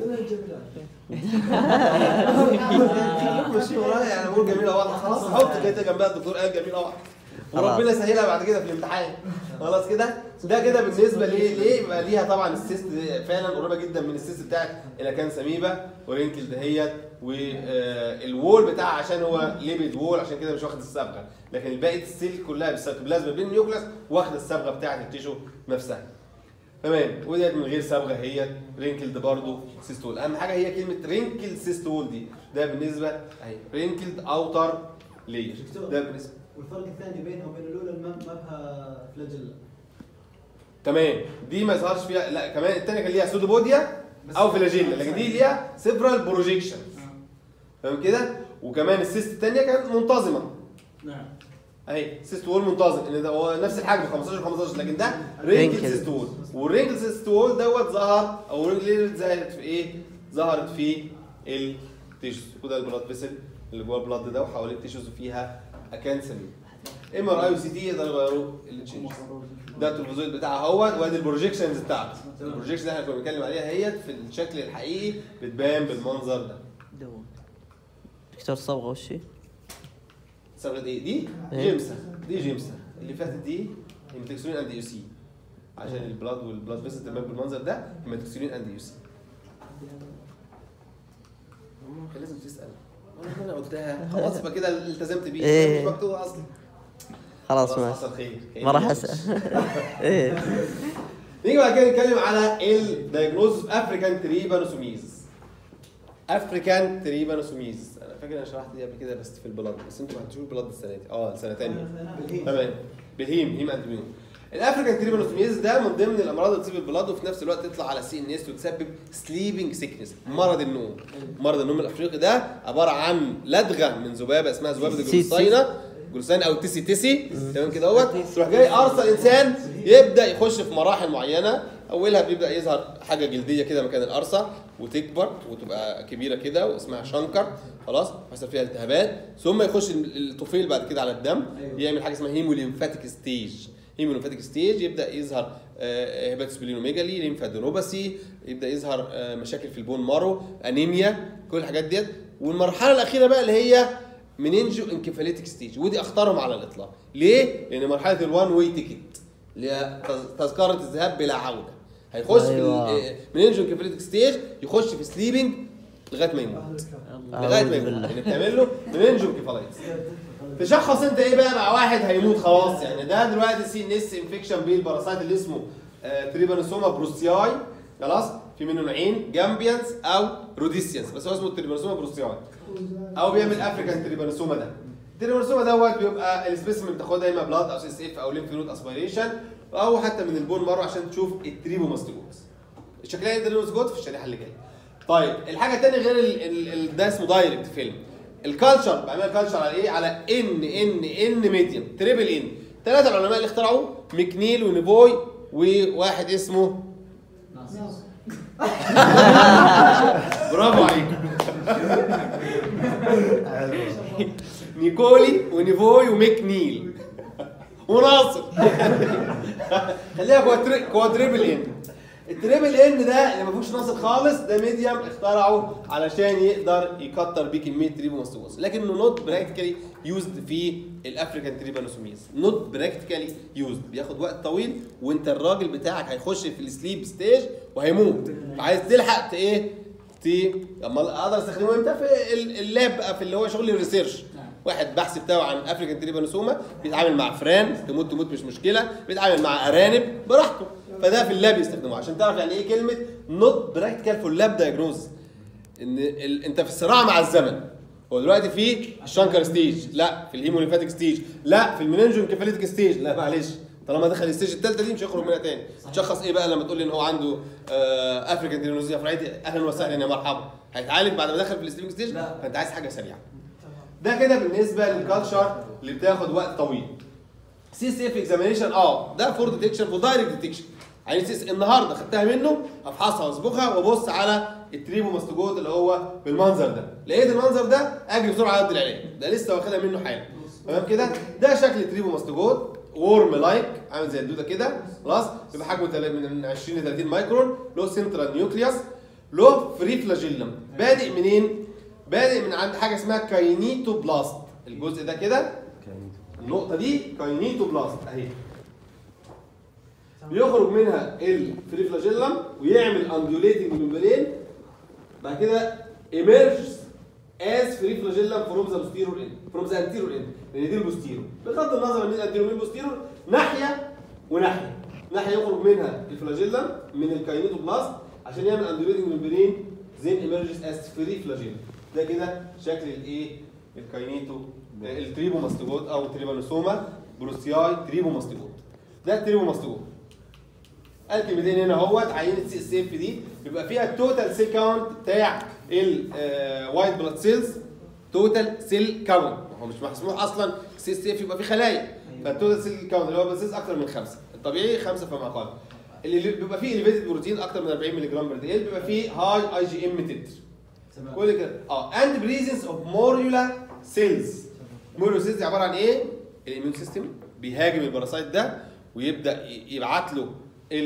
مش ورايا يعني بقول جميله واضحه خلاص، حط كده جنبها الدكتور قال جميله واضحه وربنا يسهلها بعد كده في الامتحان خلاص كده. ده كده بالنسبه ليه ليه يبقى ليها طبعا السيست فعلا قريبه جدا من السيست بتاعت الاكانث اميبا ورينكل دهيت، والوول بتاعها عشان هو ليبيد وول عشان كده مش واخد الصبغه، لكن الباقي السيل كلها بالسيتوبلازم بين النيوكليس واخد الصبغه بتاعت التيشو نفسها تمام. وديت من غير صبغه هي رينكلد برضو سيستول. اهم حاجه هي كلمه رينكل سيستول دي، ده بالنسبه اهي رينكلد اوتر لير. ده بالنسبه والفرق الثاني بينها وبين الاولى ما بها فلاجيلا تمام، دي ما يظهرش فيها، لا كمان الثانيه كان ليها سودوبوديا او فلاجيلا، لكن دي ليها سيفرال بروجيكشن فاهم كده. وكمان السيست الثانيه كانت منتظمه نعم اهي سيست وول منتظم، ان ده هو نفس الحجم خمستاشر خمستاشر، لكن ده رينكل سيست وول. والرينكل سيست وول دوت ظهر او رينكل ظهرت في ايه؟ ظهرت في التيشوز. وده البلاد فيسل اللي جوه البلاد ده وحوالين التيشوز فيها اكانث اميبا. ام ار اي وسي تي يقدروا يغيروا التشينج. ده التروفوزويد بتاعها اهوت، وادي البروجيكشنز بتاعته. البروجيكشن اللي احنا كنا بنتكلم عليها هيت في الشكل الحقيقي بتبان بالمنظر ده. دكتور صبغه وش هي؟ صبغه ايه؟ دي جيمسا، دي جيمسا اللي فاتت دي هيماتكسولين اند يو سي، عشان البلاد والبلاد فيسل تبان بالمنظر ده هيماتكسولين اند يو سي. كان لازم تسال، انا قلتها خلاص بقى كده التزمت بيه. إيه؟ مش مكتوبه اصلا خلاص ما حصل خير ما راح اسال. ايه نيجي بعد كده نتكلم على الدايجنوز افريكان تريبانوسوميز. افريكان تريبانوسوميز. انا فاكر انا شرحت دي قبل كده بس في البلاد، بس انتوا ما هتشوفوا البلاد السنه دي. اه السنه الثانيه تمام بالهيم هيم اند ميون. الافريكان تريبانوسوميز ده من ضمن الامراض اللي تصيب البلاد وفي نفس الوقت تطلع على سي ان اس وتسبب سليبنج سيكنس، مرض النوم. مرض النوم الافريقي ده عباره عن لدغه من ذبابه اسمها ذبابه الجلوسينا جلوسين او تيسي تيسي تمام كده اهوت، تروح جاي قرصه الانسان يبدا يخش في مراحل معينه. اولها بيبدا يظهر حاجه جلديه كده مكان القرصه وتكبر وتبقى كبيره كده واسمها شنكر خلاص، يحصل فيها التهابات، ثم يخش الطفيل بعد كده على الدم يعمل حاجه اسمها هيموليمفاتيك ستيج. هيموليمفاتيك ستيج يبدا يظهر هيباتوسبلينوميجالي، ليمفادينوباثي، يبدا يظهر مشاكل في البون مارو، انيميا، كل الحاجات ديت. والمرحله الاخيره بقى اللي هي منينجو انكفاليتيك ستيج، ودي اخطرهم على الاطلاق. ليه؟ لان مرحله الوان واي تيكت اللي هي تذكره الذهاب بلا عوده. هيخش أيوة. في منينجو انكفاليتيك ستيج، يخش في سليبنج لغايه ما يموت. لغايه ما يموت يعني بتعمل له منينجو انكفاليتس. تشخص انت ايه بقى مع واحد هيموت خلاص؟ يعني ده دلوقتي سي ان اس انفكشن بالباراسايت اللي اسمه آه تريبانوسوما بروسياي خلاص، في منه نوعين جامبيانس او روديسيانس، بس هو اسمه تريبانوسوما بروسياي او بيعمل افريكان تريبانوسوما. ده التريبانوسوما دوت بيبقى السبيسمن بتاخدها اما بلاد او سي اس اف او ليمف نود اسبيريشن او حتى من البون مارو عشان تشوف التريبوماستيجوز. الشكليه دي التريبوماستيجوز في الشريحه اللي جايه. طيب الحاجه الثانيه غير ال ال ال ده اسمه دايركت فيلم. الكالتشر بعمل كالتشر على ايه؟ على ان ان ان ميديوم تريبل ان. ثلاثه العلماء اللي اخترعوه ميكنيل ونيفوي وواحد اسمه برافو عليك نيكولي ونيفوي وميكنيل وناصر خليها كوادريبل ان. التريبل ان ده اللي ما فيهوش ناصر خالص ده ميديوم اخترعه علشان يقدر يكتر بيه كميه تريبوماستوز، لكنه نوت براكتيكالي يوزد في الافريكان تريبانوسوميز. نوت براكتيكالي يوزد، بياخد وقت طويل وانت الراجل بتاعك هيخش في السليب ستيج وهيموت، عايز تلحق ايه؟ تي امال اقدر استخدمه امتى؟ في اللاب بقى، في اللي هو شغل الريسيرش. واحد بحث بتاعه عن افريكان تريبانوسوما بيتعامل مع فران، تموت تموت مش مشكله، بيتعامل مع ارانب براحته، فده في اللاب يستخدموه عشان تعرف يعني ايه كلمه نوت براكتيكال فور لاب دايجنوز. ان ال... انت في الصراع مع الزمن. هو دلوقتي في الشنكر ستيج، لا في الهيموليمفاتيك ستيج، لا في المننجو انكفاليتيك ستيج، لا معلش طالما دخل الستيج الثالثه دي مش هيخرج منها تاني. تشخص ايه بقى لما تقول لي ان هو عنده آه افريكان تريبانوسوما فرايتي؟ اهلا وسهلا يا مرحبا، هيتعالج بعد ما دخل في السليبنج ستيج؟ فانت عايز حاجه سريعه. ده كده بالنسبه للكالتشر اللي بتاخد وقت طويل. سي اس اف اكزامينيشن اه ده فور ديتكشن فور دايركت ديتكشن. يعني سي النهارده خدتها منه افحصها واصبغها وابص على التريبوماستوجود اللي هو بالمنظر ده، لقيت المنظر ده اجري بسرعه ادي العلاج، ده لسه واخدها منه حالا تمام كده. ده شكل التريبوماستوجود وورم لايك عامل زي الدوده كده خلاص، بيبقى حجمه من عشرين ل ثلاثين مايكرون، له سنترال نيوكليوس، له فري فلاجيلم. بادئ منين؟ بادئ من عند حاجه اسمها كاينيتو بلاست. الجزء ده كده النقطه دي كاينيتو بلاست اهي، بيخرج منها الفري فلاجيلم ويعمل انديوليتنج ممبرين، بعد كده ايمرجز از فري فلاجيلم فروم ذا بوستيرور اند فروم ذا انتيرور اند، لان دي البوستيرور بغض النظر من الانتيرور من البوستيرور ناحيه وناحيه. ناحيه يخرج منها الفلاجيلم من الكاينيتو بلاست عشان يعمل انديوليتنج ممبرين زين ايمرجز از فري فلاجيلم. ده كده شكل الايه؟ الكاينيتو التريبوماستوجود او تريبانوسوما بروسياي تريبوماستوجود. ده التريبوماستوجود. قال كلمتين هنا اهوت. عينه سي اس اف دي بيبقى فيها التوتال سيل كاونت بتاع الوايت بلاد سيلز، توتال سيل كاونت. هو مش مسموح اصلا سي اس اف يبقى فيه خلايا، فالتوتال سيل كاونت اللي هو بلاد سيلز اكتر من خمسه، الطبيعي خمسه فما اقل. اللي بيبقى فيه اليفيتد بروتين اكتر من أربعين مللي جرام بر دي ال بيبقى فيه هاي اي جي ام تتر. كل كده اه اند بريزنس اوف موريولا سيلز. موريولا سيلز عباره عن ايه؟ الاميون سيستم بيهاجم الباراسايت ده ويبدا يبعت له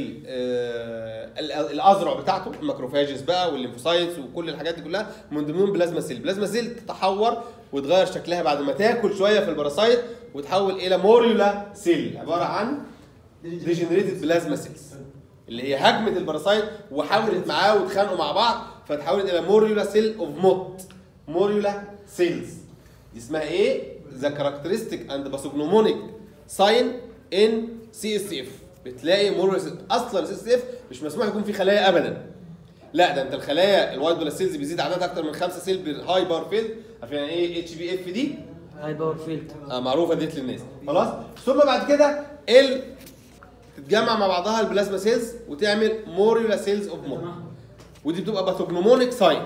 الاذرع بتاعته، الماكروفاجز بقى والليمفوسايتس وكل الحاجات دي كلها، من ضمنهم بلازما سيل. بلازما سيل تتحور وتغير شكلها بعد ما تاكل شويه في الباراسايت وتحول الى موريولا سيل، عباره عن ديجنريتد بلازما سيلز اللي هي هجمت الباراسايت وحاولت معاه واتخانقوا مع بعض فتحولت الى موريولا سيل اوف موت. موريولا سيلز دي اسمها ايه؟ ذا كاركترستيك اند باثوجنومونيك ساين ان سي اس اف. بتلاقي موريولا سيل اصلا سي اس اف مش مسموح يكون في خلايا ابدا، لا ده انت الخلايا الوايت بلاد سيلز بيزيد عددها اكتر من خمسة سيل بالهاي باور فيلد. عارفين يعني ايه اتش بي اف دي؟ هاي باور فيلد. اه معروفه ديت للناس. خلاص؟ ثم بعد كده ال تتجمع مع بعضها البلازما سيلز وتعمل موريولا سيلز اوف مور. ودي بتبقى باثوجنومونيك ساين.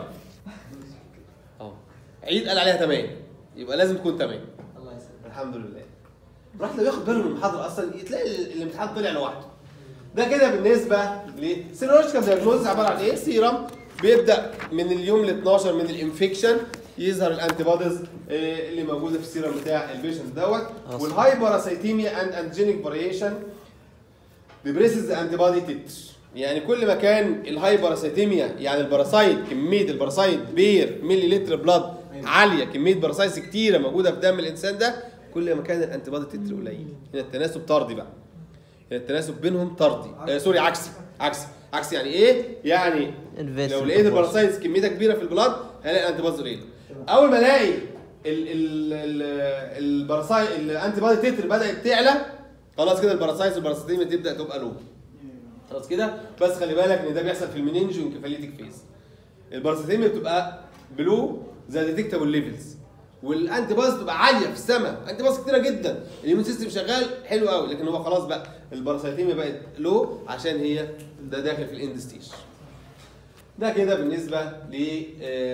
اه عيد قال عليها تمام، يبقى لازم تكون تمام. الله يسلمك. الحمد لله. الواحد لو ياخد باله من المحاضره اصلا تلاقي الامتحان طلع لوحده. ده كده بالنسبه لسيرولوجيكال دايجنوز عباره عن ايه؟ سيرم بيبدا من اليوم ال اتناشر من الانفكشن يظهر الانتي بوديز اللي موجوده في السيرم بتاع البيشنت دوت، والهايبراسيتيميا اند انجينيك فاريشن ديبريسز ذا انتي بودي تتر. يعني كل ما كان الهايبراسيتيميا يعني الباراسايت كميه الباراسايت بير ملي لتر بلاد عاليه، كميه باراسايتس كتيره موجوده في دم الانسان ده، كل ما كان الانتي بودي تتر قليل. هنا التناسب طردي بقى. هنا التناسب بينهم طردي. آه سوري عكسي عكسي عكسي يعني ايه؟ يعني لو لقيت الباراسايتس كميتها كبيره في البلاد هلاقي الانتي بودي قليل. اول ما الاقي ال ال ال الباراسايت الانتي بودي تتر بدات تعلى خلاص كده الباراسايتس والباراسيتيميا تبدا تبقى لو. خلاص كده بس خلي بالك ان ده بيحصل في المينينجو انكفاليتيك فيز. الباراسيتيميا بتبقى بلو زي ديتكتابل ليفلز، والانتي بوديز بتبقى عاليه في السماء، انتي بوديز كتيره جدا، الاميون سيستم شغال حلو قوي، لكن هو خلاص بقى الباراسيتيميا بقت لو عشان هي ده داخل في الاند ستيج. ده كده بالنسبه ل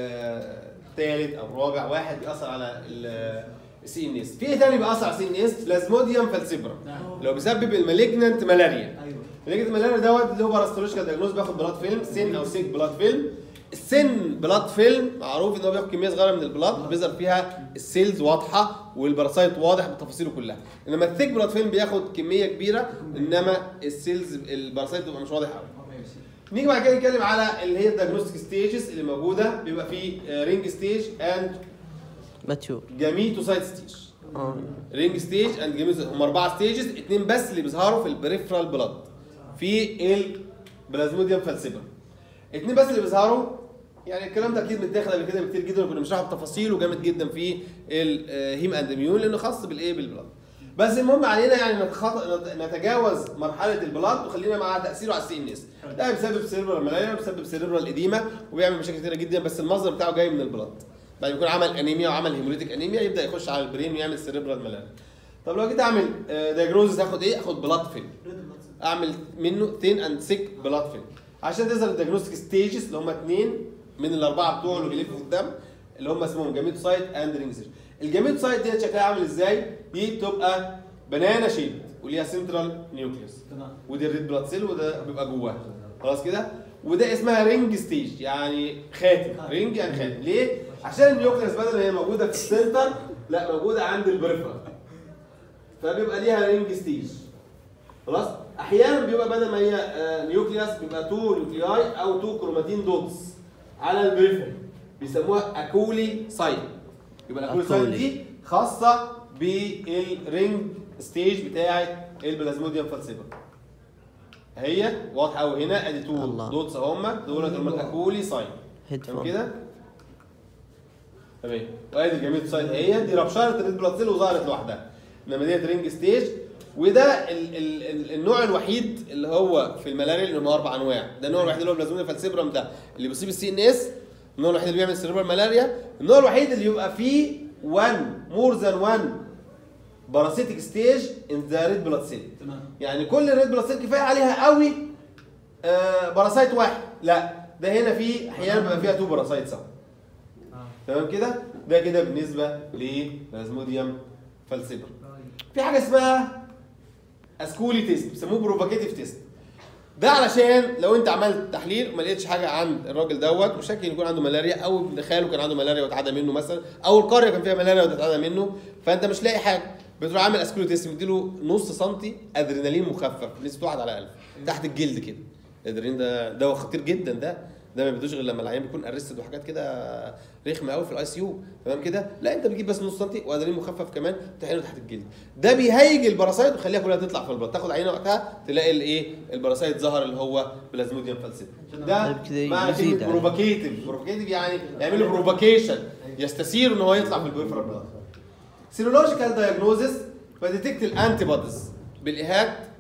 ثالث او رابع واحد بيأثر على السي ان اس. في ايه تاني بيأثر على السي ان اس؟ بلازموديوم فالسيبرم. لو بيسبب المالجنانت ملاريا. ايوه مالجنانت ملاريا دوت اللي هو باراستولوجيكال دايجنوز، بياخد بلاد فيلم سن او سيك بلاد فيلم. السن بلاد فيلم معروف ان هو بياخد كميه صغيره من البلاد بيظهر فيها السيلز واضحه والباراسايت واضح بتفاصيله كلها، انما الثيك بلاد فيلم بياخد كميه كبيره انما السيلز الباراسايت بيبقى مش واضح قوي. نيجي بعد كده نتكلم على اللي هي الدايجنوستيك ستيجز اللي موجوده، بيبقى في رينج ستيج اند ماتيور جاميتوسايت ستيج. اه رينج ستيج اند جاميتوسايت هم اربعه ستيجز، اثنين بس اللي بيظهروا في البريفرال بلاد في البلازموديوم فالسيبرم. اثنين بس اللي بيظهروا، يعني الكلام ده اكيد متاخد قبل كده بكتير جدا وكنا بنشرحه بتفاصيله جامد جدا في الهيم اند اميون لانه خاص بالايه بالبلاد. بس المهم علينا يعني نتجاوز مرحله البلاد وخلينا مع تاثيره على السي ان اس. ده بسبب سيربرال ملايا وبسبب سيربرال اديما وبيعمل مشاكل كتيره جدا، بس المصدر بتاعه جاي من البلاد. بعد يكون عمل انيميا وعمل هيموليتيك انيميا يبدا يخش على البرين ويعمل سيربرال ملايا. طب لو جيت اعمل دايجنوزز هاخد ايه؟ اخد بلاد فيلم. اعمل منه ثين اند سيك بلاد فيلم عشان تظهر الدايجنوستيك ستيجز اللي هم اثنين من الاربعه بتوعه اللي بيلفوا في الدم اللي هم اسمهم جاميتوسايت اند رينج ستيج. الجاميتوسايت دي شكلها عامل ازاي؟ دي بتبقى بنانا شيب وليها سنترال نيوكليوس. تمام. ودي الريد بلاد سيل وده بيبقى جواها. خلاص كده؟ وده اسمها رينج ستيج يعني خاتم، رينج يعني خاتم، ليه؟ عشان النيوكليوس بدل ما هي موجوده في السنتر لا موجوده عند البريفرال. فبيبقى ليها رينج ستيج. خلاص؟ احيانا بيبقى بدل ما هي نيوكليوس بيبقى تو نيوكلياي او تو كروماتين دوتس على البريفرال بيسموها اكولي سايت. يبقى الاكولي سايت دي خاصه بالرينج ستيج بتاعه البلازموديوم فالسيبرم. هي واضحه قوي هنا ادي تو دوتس هم دول هم الاكولي سايت. تمام كده؟ تمام. وادي الجاميتوسايت هي دي ربشره الريد بلاد سيل وظهرت لوحدها. انما ديت رينج ستيج وده ال ال النوع الوحيد اللي هو في الملاريا اللي هم اربع انواع. ده النوع الوحيد اللي هو البلازموديوم فالسيبرم ده اللي بيصيب السي ان اس، النوع الوحيد اللي بيعمل سيربرال ملاريا، النوع الوحيد اللي يبقى فيه واحد مور ذان واحد باراسيتيك ستيج ان ذا ريد بلاد سيل. تمام. يعني كل الريد بلاد سيل كفايه عليها قوي آه باراسايت واحد، لا ده هنا في احيانا بيبقى فيها تو باراسايت سوا. تمام كده؟ ده كده بالنسبه للبلازموديوم فالسيبرم. في حاجه اسمها اسكولي تيست بيسموه بروفاكيتيف تيست. ده علشان لو انت عملت تحليل وما لقيتش حاجه عند الراجل دوت وشكل يكون عنده ملاريا او ابن خاله كان عنده ملاريا واتعدى منه مثلا او القريه كان فيها ملاريا واتعدى منه، فانت مش لاقي حاجه بتروح عامل اسكولي تيست مديله نص سنتي ادرينالين مخفف نسبه واحد على ألف تحت الجلد كده. الادرينالين ده دواء خطير جدا، ده ده ما بيدوش غير لما العيان بيكون ارستد وحاجات كده رخمه قوي في الاي سي يو. تمام كده؟ لا انت بتجيب بس نص سنتي وادرينالين مخفف كمان تحقنه تحت الجلد. ده بيهيج الباراسايت ويخليها كلها تطلع في البلد، تاخد عينه وقتها تلاقي الايه الباراسايت ظهر اللي هو بلازموديوم فالسيبرم. ده معنى كلمه بروفاكيتيف. بروفاكيتيف يعني يعمل له بروفاكيشن يستثير ان هو يطلع في البريفرال بلاد. سيرولوجيكال دايجنوزس بديتكت الانتي بوديز بالايهاب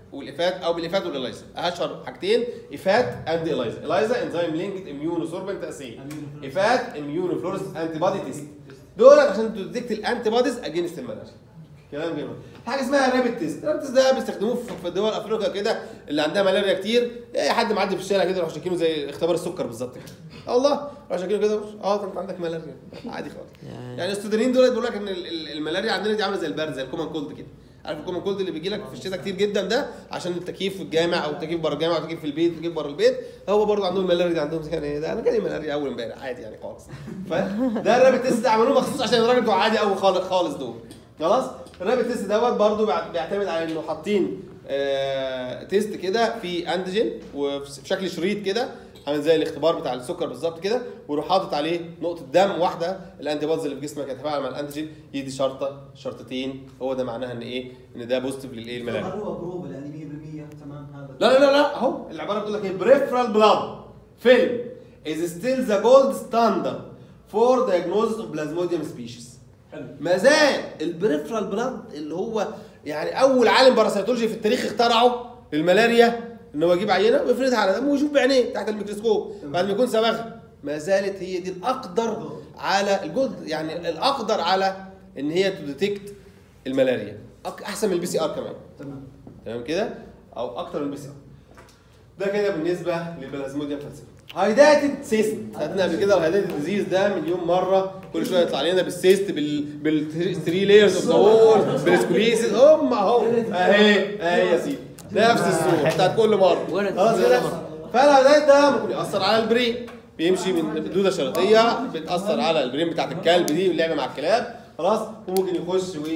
والافات او بالافات والاليزا. اشهر حاجتين افات اند اليزا. اليزا انزيم لينكد اميونو سوربنت اسي، افات اميونو فلورس انتي بادي تيست. دول عشان تديكت الانتي بوديز اجينست الملاريا. كلام جميل. حاجه اسمها رابيد تيست. الرابيد تيست ده بيستخدموه في الدول افريقيا كده اللي عندها ملاريا كتير. اي حد معدي في الشارع كده يروح شاكينه زي اختبار السكر بالظبط كده. اه والله يروح شاكينه كده اه انت عندك ملاريا عادي خالص. يعني السودانيين دول بيقول لك ان الملاريا عندنا دي عامله زي البرد زي الكومن كولد كده. عارف الكومن كولد اللي بيجي لك في الشتاء كتير جدا ده عشان التكييف في الجامع او التكييف بره الجامع او التكييف في البيت التكييف بره البيت. هو برضه عندهم الملاريا دي عندهم يعني ده انا جالي ملاريا اول امبارح عادي يعني خالص. فده الرابيد تيست ده عملوه مخصوص عشان الراجل بتوع عادي قوي خالص خالص دول. خلاص الرابيد تيست دوت برضه بيعتمد على انه حاطين آه تيست كده في انتيجين وفي شكل شريط كده عامل زي الاختبار بتاع السكر بالظبط كده، ويروح حاطط عليه نقطه دم واحده الانتي بودز اللي في جسمك هتتفاعل مع الانتيجين يدي شرطه شرطتين. هو ده معناها ان ايه؟ ان ده بوزيتيف للايه الملاريا. هل هو بروبل يعني مية بالمية تمام هذا؟ لا لا لا اهو العباره بتقول لك ايه؟ بريفرال بلاد فيلم is still the gold standard for diagnosis of plasmodium species. ما زال البريفرال بلاد اللي هو يعني اول عالم باراسيتولوجي في التاريخ اخترعه للملاريا ان هو يجيب عينه ويفردها على دمه ويشوف بعينيه تحت الميكروسكوب بعد ما يكون صبغها. ما زالت هي دي الاقدر على الجولد يعني الاقدر على ان هي تديتكت الملاريا احسن من البي سي ار كمان. تمام تمام كده او اكتر من البي سي ار. ده كده بالنسبه للبلازموديوم فالسيفيكم. هايداتد سيست خدنا قبل كده الهايداتد ديزيز ده مليون مره كل شويه يطلع لنا بالسيست بال بالثري لايرز اوف ذا وول بالسكوليسيس هم اهو اهي اهي يا سيدي نفس الصوره بتاعت كل مره خلاص كده. فالهايدات ده ممكن ياثر على البرين بيمشي من دوده شريطيه بتاثر على البرين بتاعت الكلب دي واللعبه مع الكلاب خلاص وممكن يخش و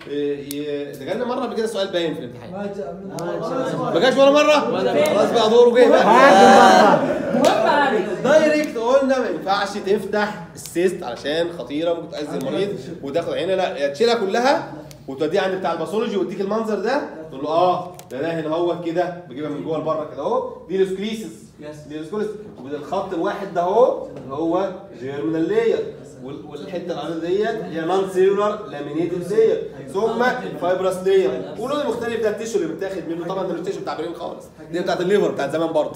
ده جالنا مره قبل كده سؤال باين في الامتحان ما جاء من ما جاش ولا مره خلاص بقى دوره جه بقى مهمة هذه. دايركت قلنا ما ينفعش تفتح السيست علشان خطيره ممكن تاذي المريض وتاخد عينه. لا تشيلها كلها وتوديها عند بتاع الباثولوجي ويديك المنظر ده تقول له اه ده ده هنا هو كده بجيبها من جوه لبره كده اهو دي السكليسيس دي السكليسيس والخط الواحد ده اهو اللي هو جيرمينال لاير والحته الارضيه ديت هي نون سيلولار لامينيتد لاير ثم الفايبرس لاير واللون المختلف ده التيشو اللي متاخد منه طبعا ده مش تيشو بتاع برين خالص دي بتاعت الليفر بتاعت زمان برضه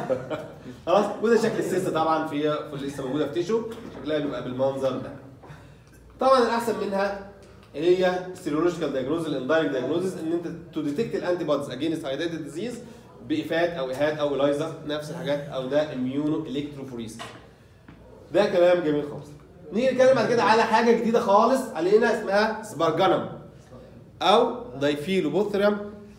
خلاص. وده شكل السيسه طبعا في لسه موجوده في تيشو شكلها بيبقى بالمنظر ده. طبعا الاحسن منها هي السيرولوجيكال دايجنوز الاندايركت دايجنوزز ان انت تو ديتكت الانتي بوديز اجينست هايداتد ديزيز بافات او ايهات او الايزا نفس الحاجات او ده اميونو الكتروفوريسيس. ده كلام جميل خالص. نيجي نتكلم بعد كده على حاجه جديده خالص علينا اسمها سبارجانم او دايفيلوبوثريم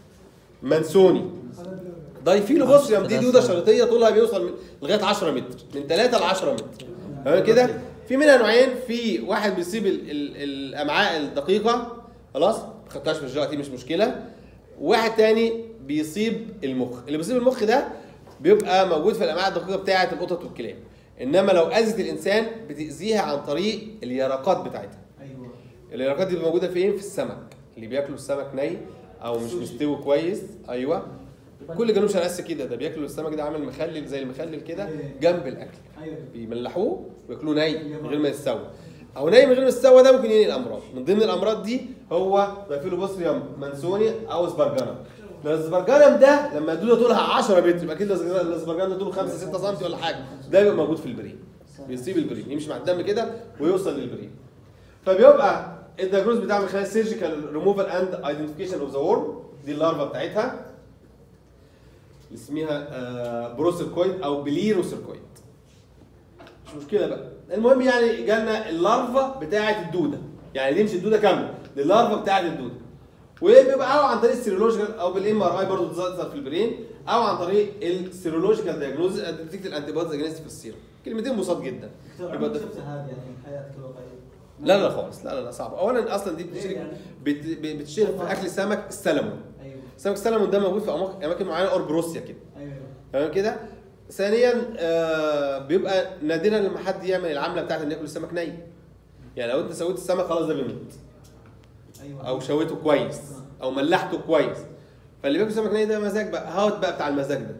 مانسوني. دايفيلوبوثريم دي دوده شريطيه طولها بيوصل لغايه عشرة متر من ثلاثة ل عشرة متر تمام كده. في منها نوعين في واحد بيصيب ال ال الامعاء الدقيقه خلاص ما خدتهاش في الجي مش مشكله. وواحد تاني بيصيب المخ. اللي بيصيب المخ ده بيبقى موجود في الامعاء الدقيقه بتاعه القطط والكلاب انما لو اذت الانسان بتاذيها عن طريق اليرقات بتاعتها. ايوه اليرقات دي موجوده فين؟ في السمك اللي بياكلوا السمك ني او مش مستوي كويس. ايوه كل جنوب شرق اسيا كده ده بياكلوا السمك ده عامل مخلل زي المخلل كده جنب الاكل بيملحوه وياكلوه ني من غير ما يستوي او ني من غير ما يستوي. ده ممكن ينقل الامراض. من ضمن الامراض دي هو دايفيلوبوثريم مانسوني او سبارجانم. السبارجانم ده لما الدوده طولها عشرة متر يبقى كده السبارجانم ده طوله خمسة ستة سم ولا حاجه ده بيبقى موجود في البرين بيصيب البرين يمشي مع الدم كده ويوصل للبرين. فبيبقى الدايجنوز بتاعه من خلال سيرجيكال ريموفال اند ايدنتيفيكيشن اوف ذا وورم. دي اللارفا بتاعتها اسمها آه بروسيركويد او بليروسيركويد مش مشكله بقى. المهم يعني جالنا اللارفا بتاعه الدوده يعني دي مش الدوده كامله دي اللارفا بتاعه الدوده وبيبقى او عن طريق السيرولوجيكال او بالام ار اي برضه بتظهر في البرين او عن طريق السيرولوجيكال دايجنوز ديتكت الانتي بوديز اجينست في السيرم. كلمتين بساط جدا. يبقى ده شفتها هذه يعني حياتك الواقعيه. لا لا خالص لا لا صعب. اولا اصلا دي بتشترك بتشترك في اكل السمك السلمون. ايوه سمك السلمون ده موجود في اماكن معينه قرب روسيا كده. ايوه تمام كده. ثانيا آه بيبقى نادرا لما حد يعمل العمله بتاعت انه ياكل السمك ني. يعني لو انت سويت السمك خلاص ده بيموت. ايوه او شويته كويس او ملحته كويس. فاللي بياكل سمك ني ده مزاج بقى هاوت بقى بتاع المزاج ده.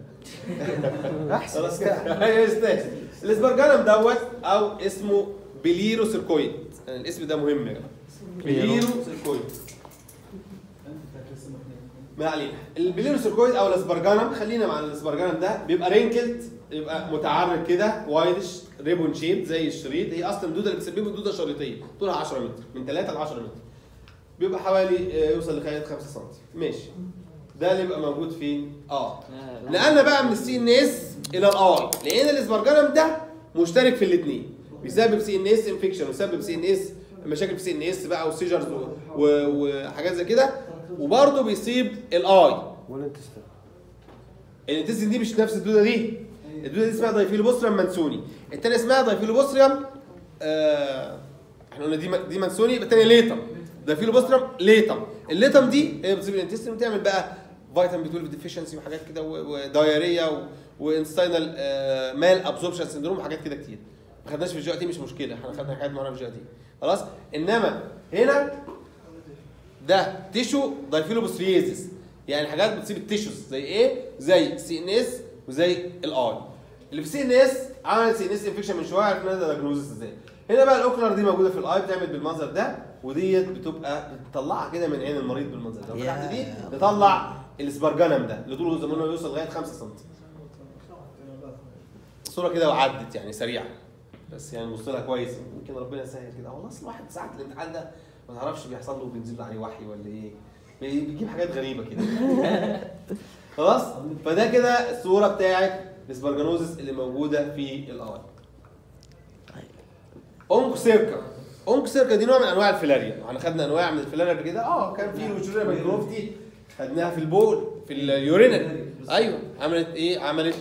خلاص كده يستاهل. الاسبرجانم دوت او اسمه بليروسيركويد. يعني الاسم ده مهم يا جماعه. بليروسيركويد. ما علينا. البليروسيركويد او الاسبرجانم، خلينا مع الاسبرجانم ده، بيبقى رينكلت، يبقى متعرج كده، وايدش ريبون شيب زي الشريط. هي اصلا الدوده اللي بتسببه دوده شريطيه طولها عشرة متر، من ثلاثة ل عشرة متر، بيبقى حوالي يوصل لغايه خمسة سم. ماشي، ده اللي بيبقى موجود فين؟ اه نقلنا بقى من السي ان اس الى الاي، لقينا الاسبرجانم ده مشترك في الاثنين، بيسبب سي ان اس انفكشن ويسبب سي ان اس مشاكل في سي ان اس بقى وسيجرز وحاجات زي كده، وبرضه بيصيب الاي. والانتستين الانتستين دي مش نفس الدوده دي، الدوده دي اسمها دايفيلوبوستريم مانسوني، الثانيه اسمها دايفيلوبوستريم آه احنا قلنا دي دي مانسوني، يبقى الثانيه ليتم، دايفيلوبوستريم ليتم. الليتم دي هي بتصيب الانتستين وتعمل بقى فيتامين بي اتناشر ديفيشنسي وحاجات كده ودايريا وانستاينال مال ابسوربشن سندروم وحاجات كده كتير. ما خدناش في الجي تي، مش مشكله، احنا خدنا حاجات معينه في الجي تي خلاص. انما هنا ده تيشو دايفيلوبوستريزيس، يعني حاجات بتصيب التيشوز زي ايه؟ زي سي ان اس وزي الاي. اللي في سي ان اس عملت سي ان اس انفكشن من شويه، عرفنا ده دايجنوزس ازاي. هنا بقى الاوكلر دي موجوده في الاي، بتعمل بالمنظر ده، وديت بتبقى بتطلعها كده من عين المريض بالمنظر ده. لو فتحت دي تطلع الاسبرجانم ده اللي طوله زي ما قلنا يوصل لغايه خمسة سم. الصوره كده وعدت يعني سريعه، بس يعني نبص لها كويس، يمكن ربنا يسهل كده. والله اصل الواحد ساعه الامتحان ده ما تعرفش بيحصل له بينزل عليه وحي ولا ايه، بيجيب حاجات غريبه كده. خلاص، فده كده الصوره بتاعت الاسبرجانوزس اللي موجوده في الاي. اونكوسيركا، اونكوسيركا دي نوع من انواع الفيلاريا، احنا خدنا انواع من الفيلاريا قبل كده. اه كان في الوجوريا بانكروفتي خدناها في البول في اليورينال. ايوه عملت ايه؟ عملت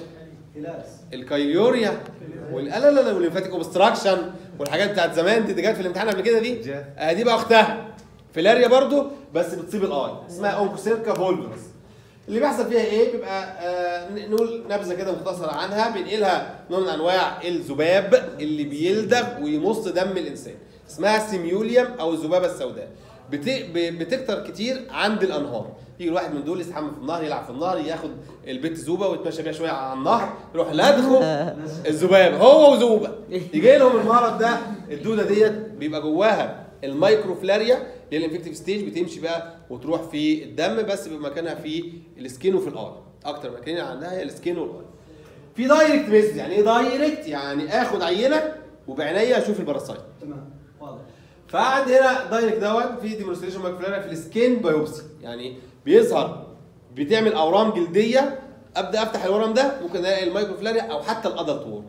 الكايليوريا واللا لا لا والليمفاتيك اوبستراكشن والحاجات بتاعت زمان دي, دي جت في الامتحان قبل كده دي. اه دي بقى اختها فيلاريا برضو، بس بتصيب الاي، اسمها اونكوسيركا فولفرس. اللي بيحصل فيها ايه؟ بيبقى آه نقول نبذه كده مختصره عنها. بينقلها نوع من انواع الذباب اللي بيلدغ ويمص دم الانسان، اسمها سيميوليوم او الذبابه السوداء. بتكتر كتير عند الانهار، يجي الواحد من دول يستحمى في النهر، يلعب في النهر، ياخد البيت زوبه ويتمشى بيها شويه على النهر، يروح لدغه الذباب هو وزوبه، يجي لهم المرض ده. الدوده ديت بيبقى جواها المايكروفلاريا اللي هي الانفكتيف ستيج، بتمشي بقى وتروح في الدم، بس بيبقى مكانها في السكين وفي الاي، اكتر مكان عندها هي السكين والاي. في دايركت ميثود، يعني ايه دايركت؟ يعني اخد عينه وبعناية اشوف الباراسايت. تمام واضح. فعندي هنا دايركت دوت في ديمونستريشن مايكروفلاريا في السكين بايوبسي، يعني بيظهر بتعمل اورام جلديه، ابدا افتح الورم ده ممكن الاقي المايكروفلاريا او حتى الادلت وورم.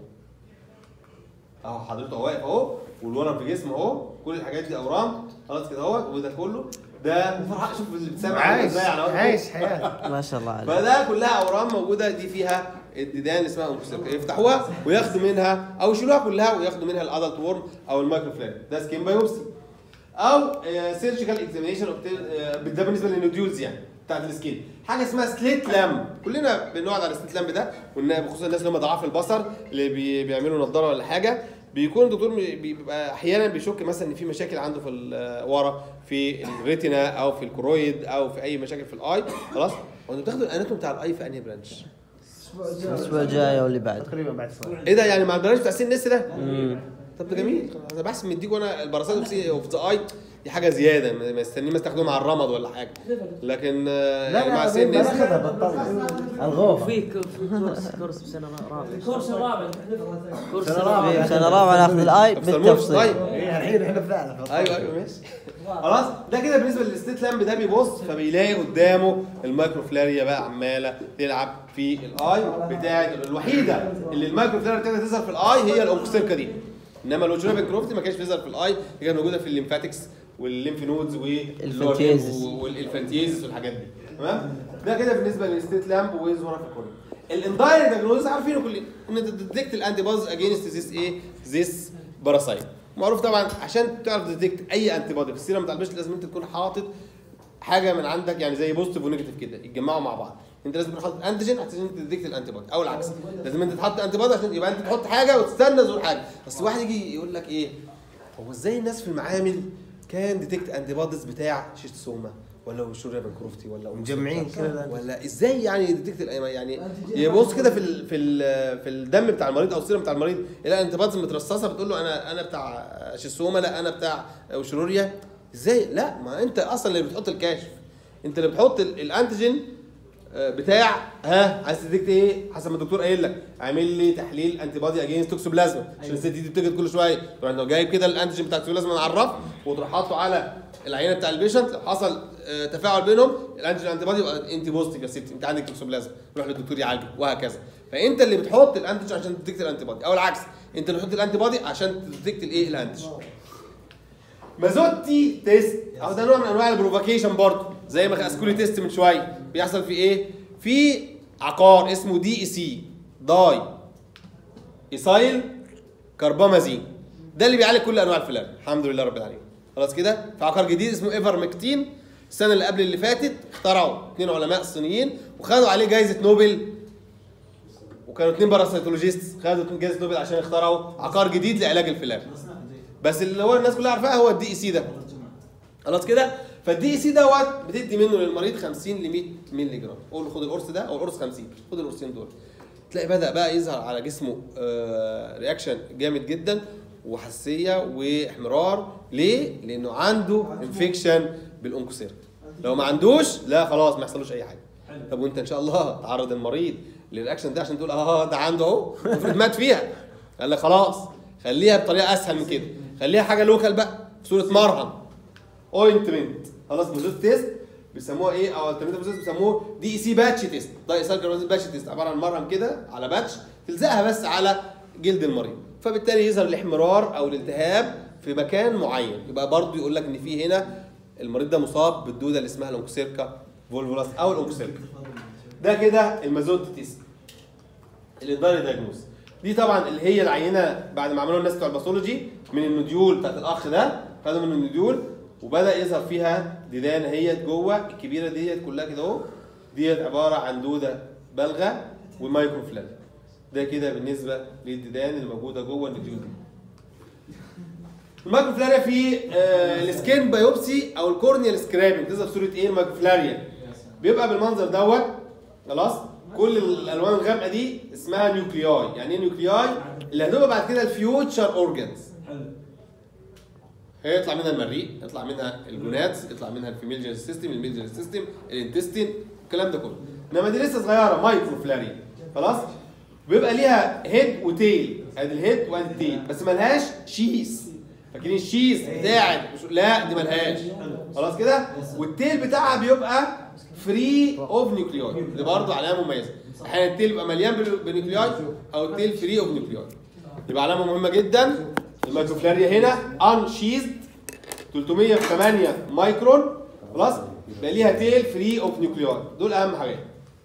اهو حضرتك واقف اهو والورم في جسمه اهو، كل الحاجات دي اورام خلاص كده اهو، وده كله ده فرح. شوف اللي بتسمع عايش عايش حياه ما شاء الله عليك. فده كلها اورام موجوده، دي فيها الديدان اللي اسمها اونكوسيركا، يفتحوها وياخدوا منها او يشيلوها كلها وياخدوا منها الادلت وورم او المايكروفلاريا. ده سكين بايوبسي او سيرجيكال اكزامينيشن. ده بالنسبه للنوديولز يعني بتاعت السكين. حاجه اسمها سليت لامب، كلنا بنقعد على السليت لامب ده، وخصوصا الناس اللي هم ضعاف البصر اللي بي بيعملوا نظاره ولا حاجه، بيكون الدكتور بيبقى احيانا بيشك مثلا ان في مشاكل عنده في ورا في الريتنا او في الكرويد او في اي مشاكل في الاي. خلاص، وانتوا بتاخدوا الاناتوم بتاع الاي في انهي برانش؟ الاسبوع الجاي واللي بعد تقريبا بعد اسبوع. ايه ده يعني مع البرانش بتاع سي ان اس ده؟ طب ده جميل، انا بحسب مديك وانا الباراسايت اوف ذا اي دي حاجه زياده، ما استنيه ما استخدمه مع الرمد ولا حاجه، لكن يعني مع سي ان اس الغوف في كورس كورس بسنه رابعه كورس رابع كورس سنه رابعه سنه رابعه ناخذ الاي بالتفصيل. الحين احنا في ايوه ايوه ماشي خلاص. ده كده بالنسبه للستيت لامب ده، بيبص فبيلاقي قدامه المايكروفلاريا بقى عماله تلعب في الاي بتاعت. الوحيده اللي المايكروفلاريا ابتدت تظهر في الاي هي الاونكوسيركا دي، انما الوجونا بانكروفتي ما كانش بيظهر في الاي، هي كانت موجوده في الليمفاتكس والليمف نودز والانفانتيزس والانفانتيزس والحاجات دي. تمام، ده كده بالنسبه للستيت لامب ويظهر في الكل. الاندايركت دايجنوز عارفينه كلنا، ان انت تديكت الانتي بوديز اجينست ذيس ايه ذيس باراسايت. معروف طبعا عشان تعرف تديكت اي انتي بودي في السيرم بتاع البشر لازم انت تكون حاطط حاجه من عندك، يعني زي بوزيتيف ونيجاتيف كده يتجمعوا مع بعض. انت لازم تكون حاطط انتيجين عشان تديكت الانتي بودي، او العكس لازم انت تحط انتي بودي عشان يبقى انت تحط حاجه وتستنى ظهور حاجه. بس واحد يجي يقول لك ايه، هو ازاي الناس في المعامل كان ديتكت انتي بوديز بتاع شيستوما ولا وشوريا بانكروفتي ولا مجمعين كده، ولا ازاي يعني ديتكت يعني يبص كده في ال في ال في الدم بتاع المريض او السيرم بتاع المريض يلاقي انتي بوديز مترصصه، بتقول له انا انا بتاع شيستوما، لا انا بتاع وشوريا. ازاي؟ لا، ما انت اصلا اللي بتحط الكاشف، انت اللي بتحط الانتيجين بتاع ها عايز تديكت ايه حسب ما الدكتور قايل لك اعمل لي تحليل انتي بادي اجينست توكسوبلازما عشان الست دي بتجد كل شويه. تروح انت جايب كده الانتيجين بتاع التوكسوبلازما نعرف وتروح حاطه على العينه بتاع البيشنت، لو حصل تفاعل بينهم الانتيجين انتي بادي يبقى انت بوزيتيف يا ستي انت عندك توكسوبلازما، روح للدكتور يعالجك وهكذا. فانت اللي بتحط الانتيجين عشان تديكت الانتي بادي او العكس انت اللي بتحط الانتي بادي عشان تديكت الايه الانتيجين. مازوتي تيست اهو ده نوع من انواع البروفوكيشن برضه زي ما اسكولي تيست من شويه. بيحصل في ايه؟ في عقار اسمه دي اي سي داي ايسايل كربامازين، ده اللي بيعالج كل انواع الفلان الحمد لله رب العالمين. خلاص كده في عقار جديد اسمه ايفرمكتين السنه اللي قبل اللي فاتت اخترعوا اثنين علماء صينيين وخدوا عليه جائزه نوبل، وكانوا اثنين باراسيتولوجيست خدوا جائزه نوبل عشان اخترعوا عقار جديد لعلاج الفلان. بس اللي هو الناس كلها عارفاها هو الدي اي سي ده. خلاص كده فالدي اي سي دوت بتدي منه للمريض خمسين ل مية مللي جرام، قول خد القرص ده او القرص خمسين، خد القرصين دول تلاقي بدا بقى يظهر على جسمه آه رياكشن جامد جدا وحساسيه واحمرار. ليه؟ لانه عنده انفكشن بالانكوسيرك. لو ما عندوش لا خلاص ما يحصلوش اي حاجه. طب وانت ان شاء الله تعرض المريض للرياكشن ده عشان تقول اه ده عنده اهو المفروض مات فيها، قال لك خلاص خليها بطريقه اسهل من كده، خليها حاجه لوكال بقى في صوره مرهم اوينتمنت. خلاص مازوت تيست بيسموها ايه او الترميتر تيست بيسموه دي اي سي باتش تيست، ده ايسال كربونات باتش تيست عباره عن مرهم كده على باتش تلزقها بس على جلد المريض، فبالتالي يظهر الاحمرار او الالتهاب في مكان معين، يبقى برضه يقول لك ان في هنا المريض ده مصاب بالدوده اللي اسمها الانكوسيركا فولفولاس او الانكوسيركا. ده كده المازوت تيست الاندايركت دايجنوز. دي طبعا اللي هي العينه بعد ما عملوها الناس بتوع الباثولوجي من النوديول بتاعت الاخ ده، خدوا من النوديول وبدا يظهر فيها ديدان اهيت جوه الكبيره ديت كلها كده اهو، ديت عباره عن دوده بلغه ومايكروفلان. ده كده بالنسبه للديدان اللي موجوده جوه النوديول دي. المايكروفلاريا في آه السكين بايوبسي او الكورنيال سكرابنج تظهر صوره ايه المايكروفلاريا؟ بيبقى بالمنظر دوت خلاص. كل الالوان الغامقه دي اسمها نيوكلياي. يعني ايه نيوكلياي؟ اللي هتبقى بعد كده الفيوتشر اورجانز. هيطلع منها المريء، يطلع منها الجونادز، يطلع منها الفيميل جينيس سيستم، الميل جينيس سيستم، الانتستين، الكلام ده كله. انما دي لسه صغيره مايكروفلاريا خلاص. بيبقى ليها هيد وتيل، ادي الهيد وادي التيل، بس مالهاش شيس. فاكرين الشيس بتاعت؟ لا دي مالهاش خلاص كده. والتيل بتاعها بيبقى فري اوف نيوكلياي، دي برضه علامه مميزه. احيانا التيل بيبقى مليان بنيوكلياي او التيل فري اوف نيوكلياي، يبقى علامه مهمه جدا. المايكروفلاريا هنا ان شيزد ثلاثمية وثمانية مايكرون خلاص، يبقى ليها تيل فري اوف نيوكلياي، دول اهم حاجات.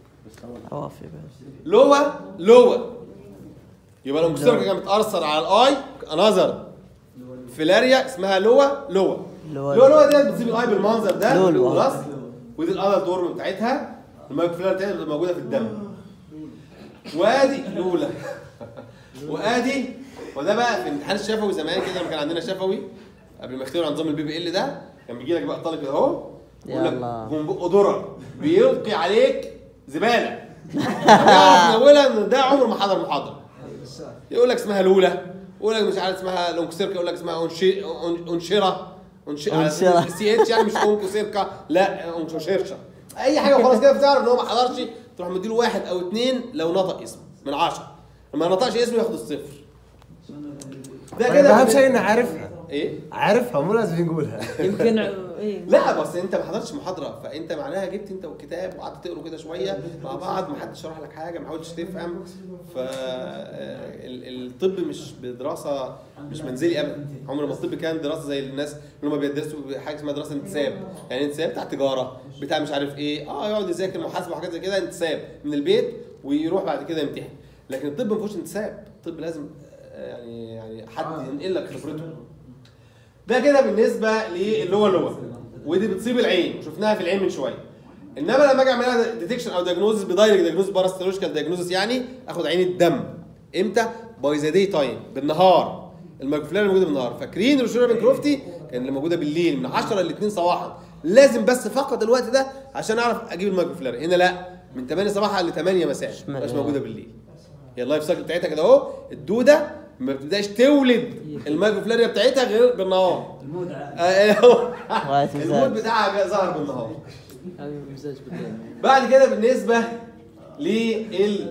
لوا لوا يبقى لو المستركه كانت بتاثر على الاي انذر فلاريا اسمها لوا لوا لوا لوا دي بتسيب الاي بالمنظر ده خلاص. ودي الادر دور بتاعتها المايكروفلاريا بتاعتها موجوده في الدم. وادي لولا وادي وده بقى في امتحان الشفوي زمان كده لما كان عندنا شفوي قبل ما يخترعوا نظام البي بي ال ده، كان بيجي لك بقى طالب كده اهو يقول لك من بقه ذره بيلقي عليك زباله يعرف من اولها ان ده عمره ما حضر محاضره. يقول لك اسمها لولا، يقول لك مش عارف اسمها لونكسيركا، يقول لك اسمها انشي انشيرا انشيرا سي اتش يعني مش اونكوسيركا لا انشيرشا اي حاجه وخلاص كده بتعرف ان هو ما حضرش، تروح مديله واحد او اثنين لو نطق اسمه من عشرة، لما ما نطقش اسمه ياخد الصفر. ده كده اهم شيء اني عارفها. ايه؟ عارفها مو لازم نقولها. يمكن ايه لا بس انت ما حضرتش محاضره، فانت معناها جبت انت والكتاب وقعدت تقروا كده شويه مع بعض، ما حدش شرح لك حاجه، ما حاولتش تفهم. فالطب مش بدراسه مش منزلي ابدا، عمر ما الطب كان دراسه زي الناس اللي هم بيدرسوا حاجه اسمها دراسه انتساب. يعني انتساب بتاع تجاره بتاع مش عارف ايه، اه يقعد يذاكر محاسبه وحاجات زي كده انتساب من البيت ويروح بعد كده يمتحن. لكن الطب ما فيهوش انتساب، الطب لازم يعني يعني حد ينقل لك خبرته. ده كده بالنسبه للي هو اللي هو ودي بتصيب العين، شفناها في العين من شويه. انما لما اجي اعملها ديتكشن او دايجنوزس بدايركت دايجنوزس باراستولوجيكال دايجنوزس، يعني اخد عين الدم امتى؟ باي ذا داي تايم، بالنهار. المايكروفلاريا موجوده بالنهار. فاكرين الروشولا بنكروفتي كان اللي موجوده بالليل من عشرة ل اتنين صباحا، لازم بس فقط الوقت ده عشان اعرف اجيب المايكروفلاريا. هنا لا، من تمانية صباحا ل تمانية مساء مش موجوده بالليل. هي اللايف سايكل بتاعتها كده اهو، الدوده ما بتبداش تولد المايكروفلاريا بتاعتها غير بالنهار. المود المود بتاعها ظهر بالنهار. هذه مزاج بالليل. بعد كده بالنسبه لل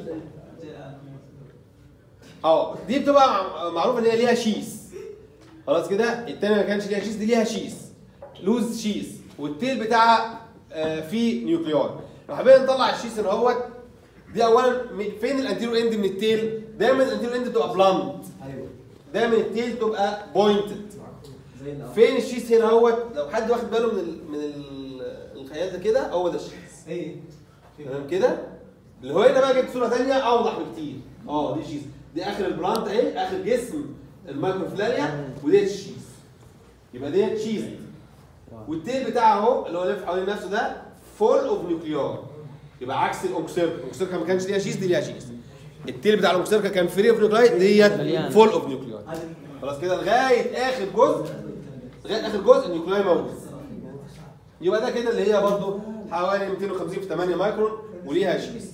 اه دي بتبقى مع- معروف ان هي ليها شيس. خلاص كده التانية ما كانش ليها شيس، دي ليها شيس لوز شيس، والتيل بتاعها آه فيه نيوكليار. لو حبينا نطلع الشيس اللي هو دي اولا م- فين الانتيريور اند من التيل؟ دايما الانتيريور اند بتبقى بلانت، ايوه دايما التيل تبقى بوينتد. زي الأول. فين الشيس هنا اهوت؟ لو حد واخد باله من ال من ال الخيال ده كده، هو ده الشيس. ايه تمام كده؟ اللي هو هنا بقى جبت صوره ثانيه اوضح بكتير. اه دي شيس، دي اخر البلانت اهي، اخر جسم المايكروفلاريا، وديت الشيس. يبقى ديت شيس، والتيل بتاعها اهو اللي هو لف حوالين نفسه ده فول اوف نيوكليار. يبقى عكس الاونكسيركا، الاونكسيركا ما كانش ليها شيس، دي ليها شيس. التيل بتاع الاونكسيركا كان فري اوف نيوكليار، ديت فول اوف نيوكليار. خلاص كده لغايه اخر جزء، لغايه اخر جزء النيوكليار موجود. يبقى ده كده اللي هي برضو حوالي مئتين وخمسين في ثمانية مايكرون وليها شيس.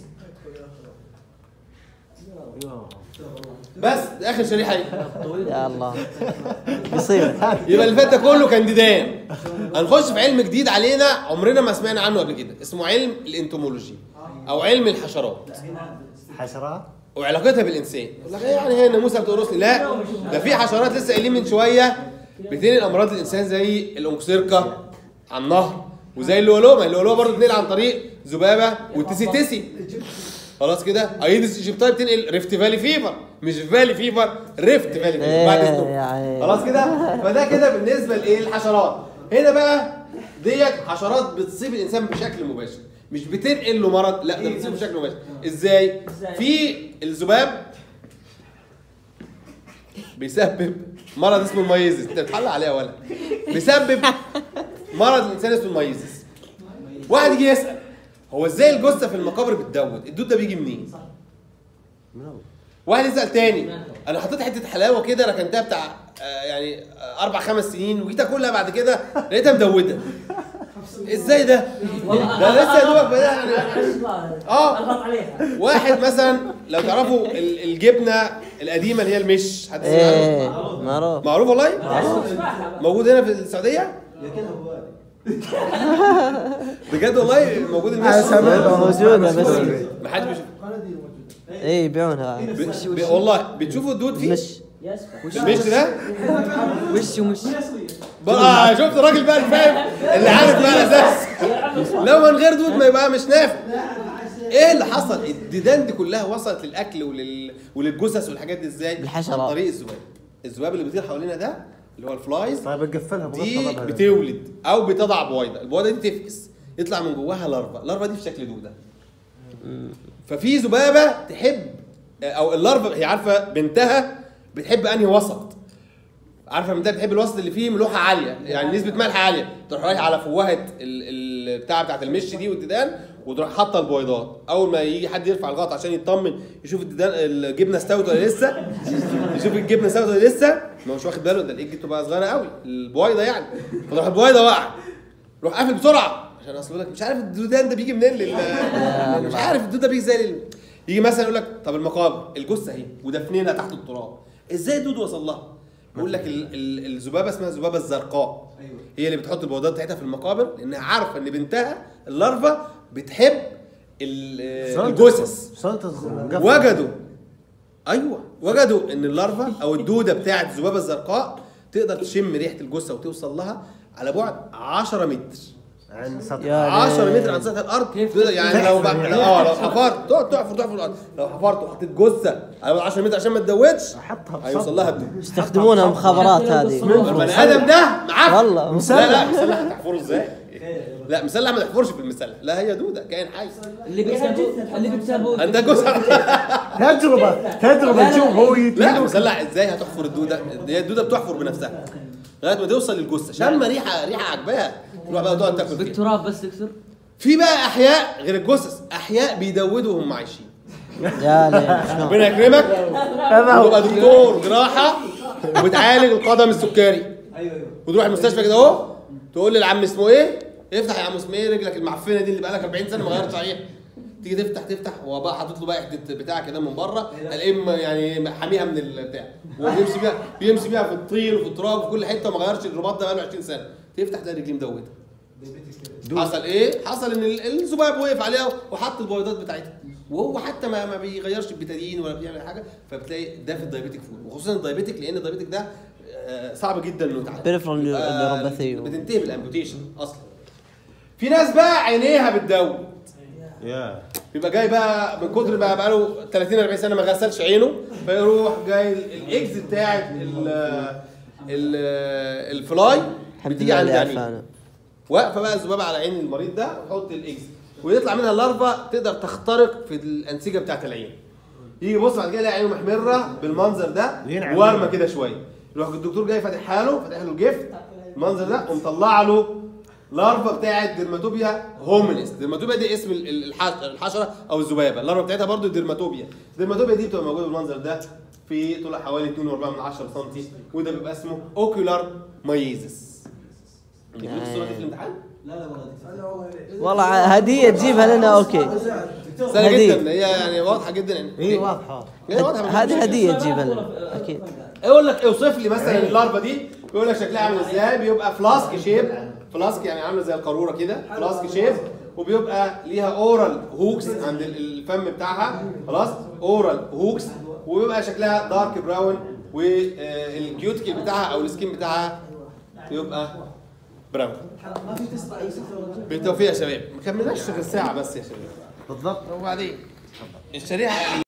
بس ده اخر شريحه ايه؟ يا الله يصير. يبقى اللي فات ده كله كان ديدان. هنخش في علم جديد علينا عمرنا ما سمعنا عنه قبل كده، اسمه علم الانتومولوجي او علم الحشرات حشرات وعلاقتها بالانسان. يقول لك إيه يعني هي الناموسه بتقرص لي؟ لا، ده في حشرات لسه قايلين من شويه بتنقل امراض الانسان زي الاونكسيركا عن النهر، وزي اللولوما. اللولوما برضه بتنقل عن طريق ذبابه والتيسيتيسي. خلاص كده ايدس ايجيبتاي بتنقل ريفت فالي فيفر، مش فالي فيفر، ريفت فالي فيفر بعد إيه النوم. يعني. خلاص كده. فده كده بالنسبه لايه الحشرات. هنا بقى ديت حشرات بتصيب الانسان بشكل مباشر، مش بتنقل له مرض، لا ده بتصيبه بشكل مباشر. ازاي؟ في الذباب بيسبب مرض اسمه الميزس. انت بتحلق عليها ولا بيسبب مرض الانسان اسمه الميزس. واحد يجي يسال هو ازاي الجثه في المقابر بتدود؟ الدود ده بيجي منين؟ واحد يسال تاني انا حطيت حته حلاوه كده ركنتها بتاع آه يعني آه اربع خمس سنين وجيت اكلها بعد كده لقيتها مدوده. ازاي ده؟ ده لسه يا دوبك بدأنا. اه اضغط عليها. واحد مثلا لو تعرفوا ال- الجبنه القديمه اللي هي المش، حد يسمع ايه عنه؟ معروف. معروف والله؟ موجود هنا في السعوديه؟ يا كده هو هذا بجد والله موجود المش؟ موجودة بس ما حدش بيشوف. ايه يبيعونها. ب- ب- والله بتشوفوا الدود فيه؟ مش المش ده؟ وش ومش بقى شفت الراجل بقى الفاهم اللي عارف بقى الاساس. لو من غير دود ما يبقى مش نافع. ايه اللي حصل؟ الديدان دي كلها وصلت للاكل ولل... وللجثث والحاجات دي ازاي؟ بالحشرات. عن طريق الذباب. الذباب اللي بيطير حوالينا ده اللي هو الفلايز طيب نقفلها دي بتولد او بتضع بويضه، البويضه دي تفقس يطلع من جواها لارفا، اللارفا دي في شكل دوده. ففي ذبابه تحب او اللارفا هي عارفه بنتها بتحب انهي وسط، عارفه بنتها بتحب الوسط اللي فيه ملوحه عاليه، يعني نسبه ملح عاليه، تروح رايحه على فوهه البتاع بتاعت المش دي والديدان وتروح حاطه البويضات. اول ما يجي حد يرفع الغطا عشان يطمن يشوف الديدان الجبنه استوت ولا لسه، يشوف الجبنه استوت ولا لسه، ما هوش واخد باله ده الايج بتبقى صغيره قوي البويضه يعني، فتروح البويضه واقعه روح قافل بسرعه عشان اصل لك مش عارف الدودان ده بيجي منين لل... مش عارف الدود ده بيجي ازاي لل... يجي مثلا يقول لك طب المقابر الجثه اهي ودفنينها تحت التراب ازاي الدود وصل لها؟ بقول لك ال- ال- الذبابه اسمها الذبابه الزرقاء، هي اللي بتحط البويضات بتاعتها في المقابر لانها عارفه ان بنتها اللارفا بتحب ال- الجثث. وجدوا ايوه وجدوا ان اللارفا او الدوده بتاعت الذبابه الزرقاء تقدر تشم ريحه الجثه وتوصل لها على بعد عشرة متر، عن سطح يا عشرة ليه. متر عن سطح الارض. يعني لو بقى اه لو حفرت تقعد تحفر تحفر الارض، لو حفرت وحطيت جثه على بعد عشرة متر عشان ما تدوتش احطها هيوصل لها الدود. يستخدمونها مخابرات هذه. البني ادم ده معفن والله لا لا مسلح هتحفره ازاي؟ لا مسلح ما تحفرش في المسلح، لا هي دوده كائن حي اللي بيكتبوا اللي بيكتبوا عندها جثه. تجربه تجربه نشوف هو لا مسلح ازاي هتحفر الدوده؟ هي الدوده بتحفر بنفسها لغايه ما توصل للجثه، شم ريحه ريحه عجباها تروح بقى تقعد تاكل فيها. بالتراب بس تكسر. في بقى احياء غير الجثث، احياء بيدودوا وهم عايشين. يا ليه شلون. ربنا يكرمك تبقى دكتور جراحه وبتعالج القدم السكري ايوه ايوه وتروح المستشفى كده اهو تقول للعم اسمه ايه؟ افتح يا عم اسمه ايه رجلك المعفنه دي اللي بقالك أربعين سنه ما غيرتش عليها. تيجي تفتح تفتح هو بقى حاطط له بقى حته بتاع كده من بره الام يعني حاميها من البتاع وبيمشي بيها بيمشي بيها في الطين وفي التراب وفي كل حته ما غيرش الرباط ده بقاله عشرين سنه. تفتح تلاقي رجليه مدوده حصل ايه؟ حصل ان الذباب وقف عليها وحط البويضات بتاعتها، وهو حتى ما ما بيغيرش البتادين ولا بيعمل حاجه، فبتلاقي ده في الدايبيتك فود، وخصوصا الدايبيتك لان الدايبيتك ده صعب جدا انه يتعالج. بريفرال نيوروباثي بتنتهي بالامبوتيشن اصلا. في ناس بقى عينيها بتدوب. يا بيبقى جاي بقى من كتر ما بقى له ثلاثين أربعين سنه ما غسلش عينه، فيروح جاي الاكس بتاعت ال الفلاي بتيجي عند عينيه، واقفه بقى الذبابه على عين المريض ده ويحط الاكس ويطلع منها اللارفا تقدر تخترق في الانسجه بتاعت العين. يجي يبص بعد كده يلاقي عينه محمره بالمنظر ده وارمه كده شويه، يروح الدكتور جاي فاتحها له فاتح له الجفت المنظر ده ومطلع له لارفا بتاعت ديرماتوبيا هومينيس. ديرماتوبيا دي اسم الحشره او الذبابه، اللارفا بتاعتها برضو ديرماتوبيا. الديرماتوبيا دي بتبقى موجوده بالمنظر ده في طولها حوالي اتنين واربعة من عشرة سم، وده بيبقى اسمه اوكيولار مايزس. جبت الصوره دي في الامتحان؟ لا لا والله والله هديه تجيبها لنا اوكي. سهله جدا، هي يعني واضحه جدا يعني. هي واضحه هي واضحه هذه هديه تجيبها لنا اكيد. يقول لك اوصف لي مثلا اللارفا دي، يقول لك شكلها عامل ازاي؟ بيبقى فلاسك شيب، فلاسك يعني عامله زي القاروره كده، فلاسك شيب، وبيبقى ليها اورال هوكس عند الفم بتاعها، خلاص؟ اورال هوكس، وبيبقى شكلها دارك براون، والكيوتيكل بتاعها او السكين بتاعها يبقى براون. ما في تسمع اي سفر. بالتوفيق يا شباب، ما كملناش غير ساعه بس يا شباب. بالضبط. وبعدين الشريحه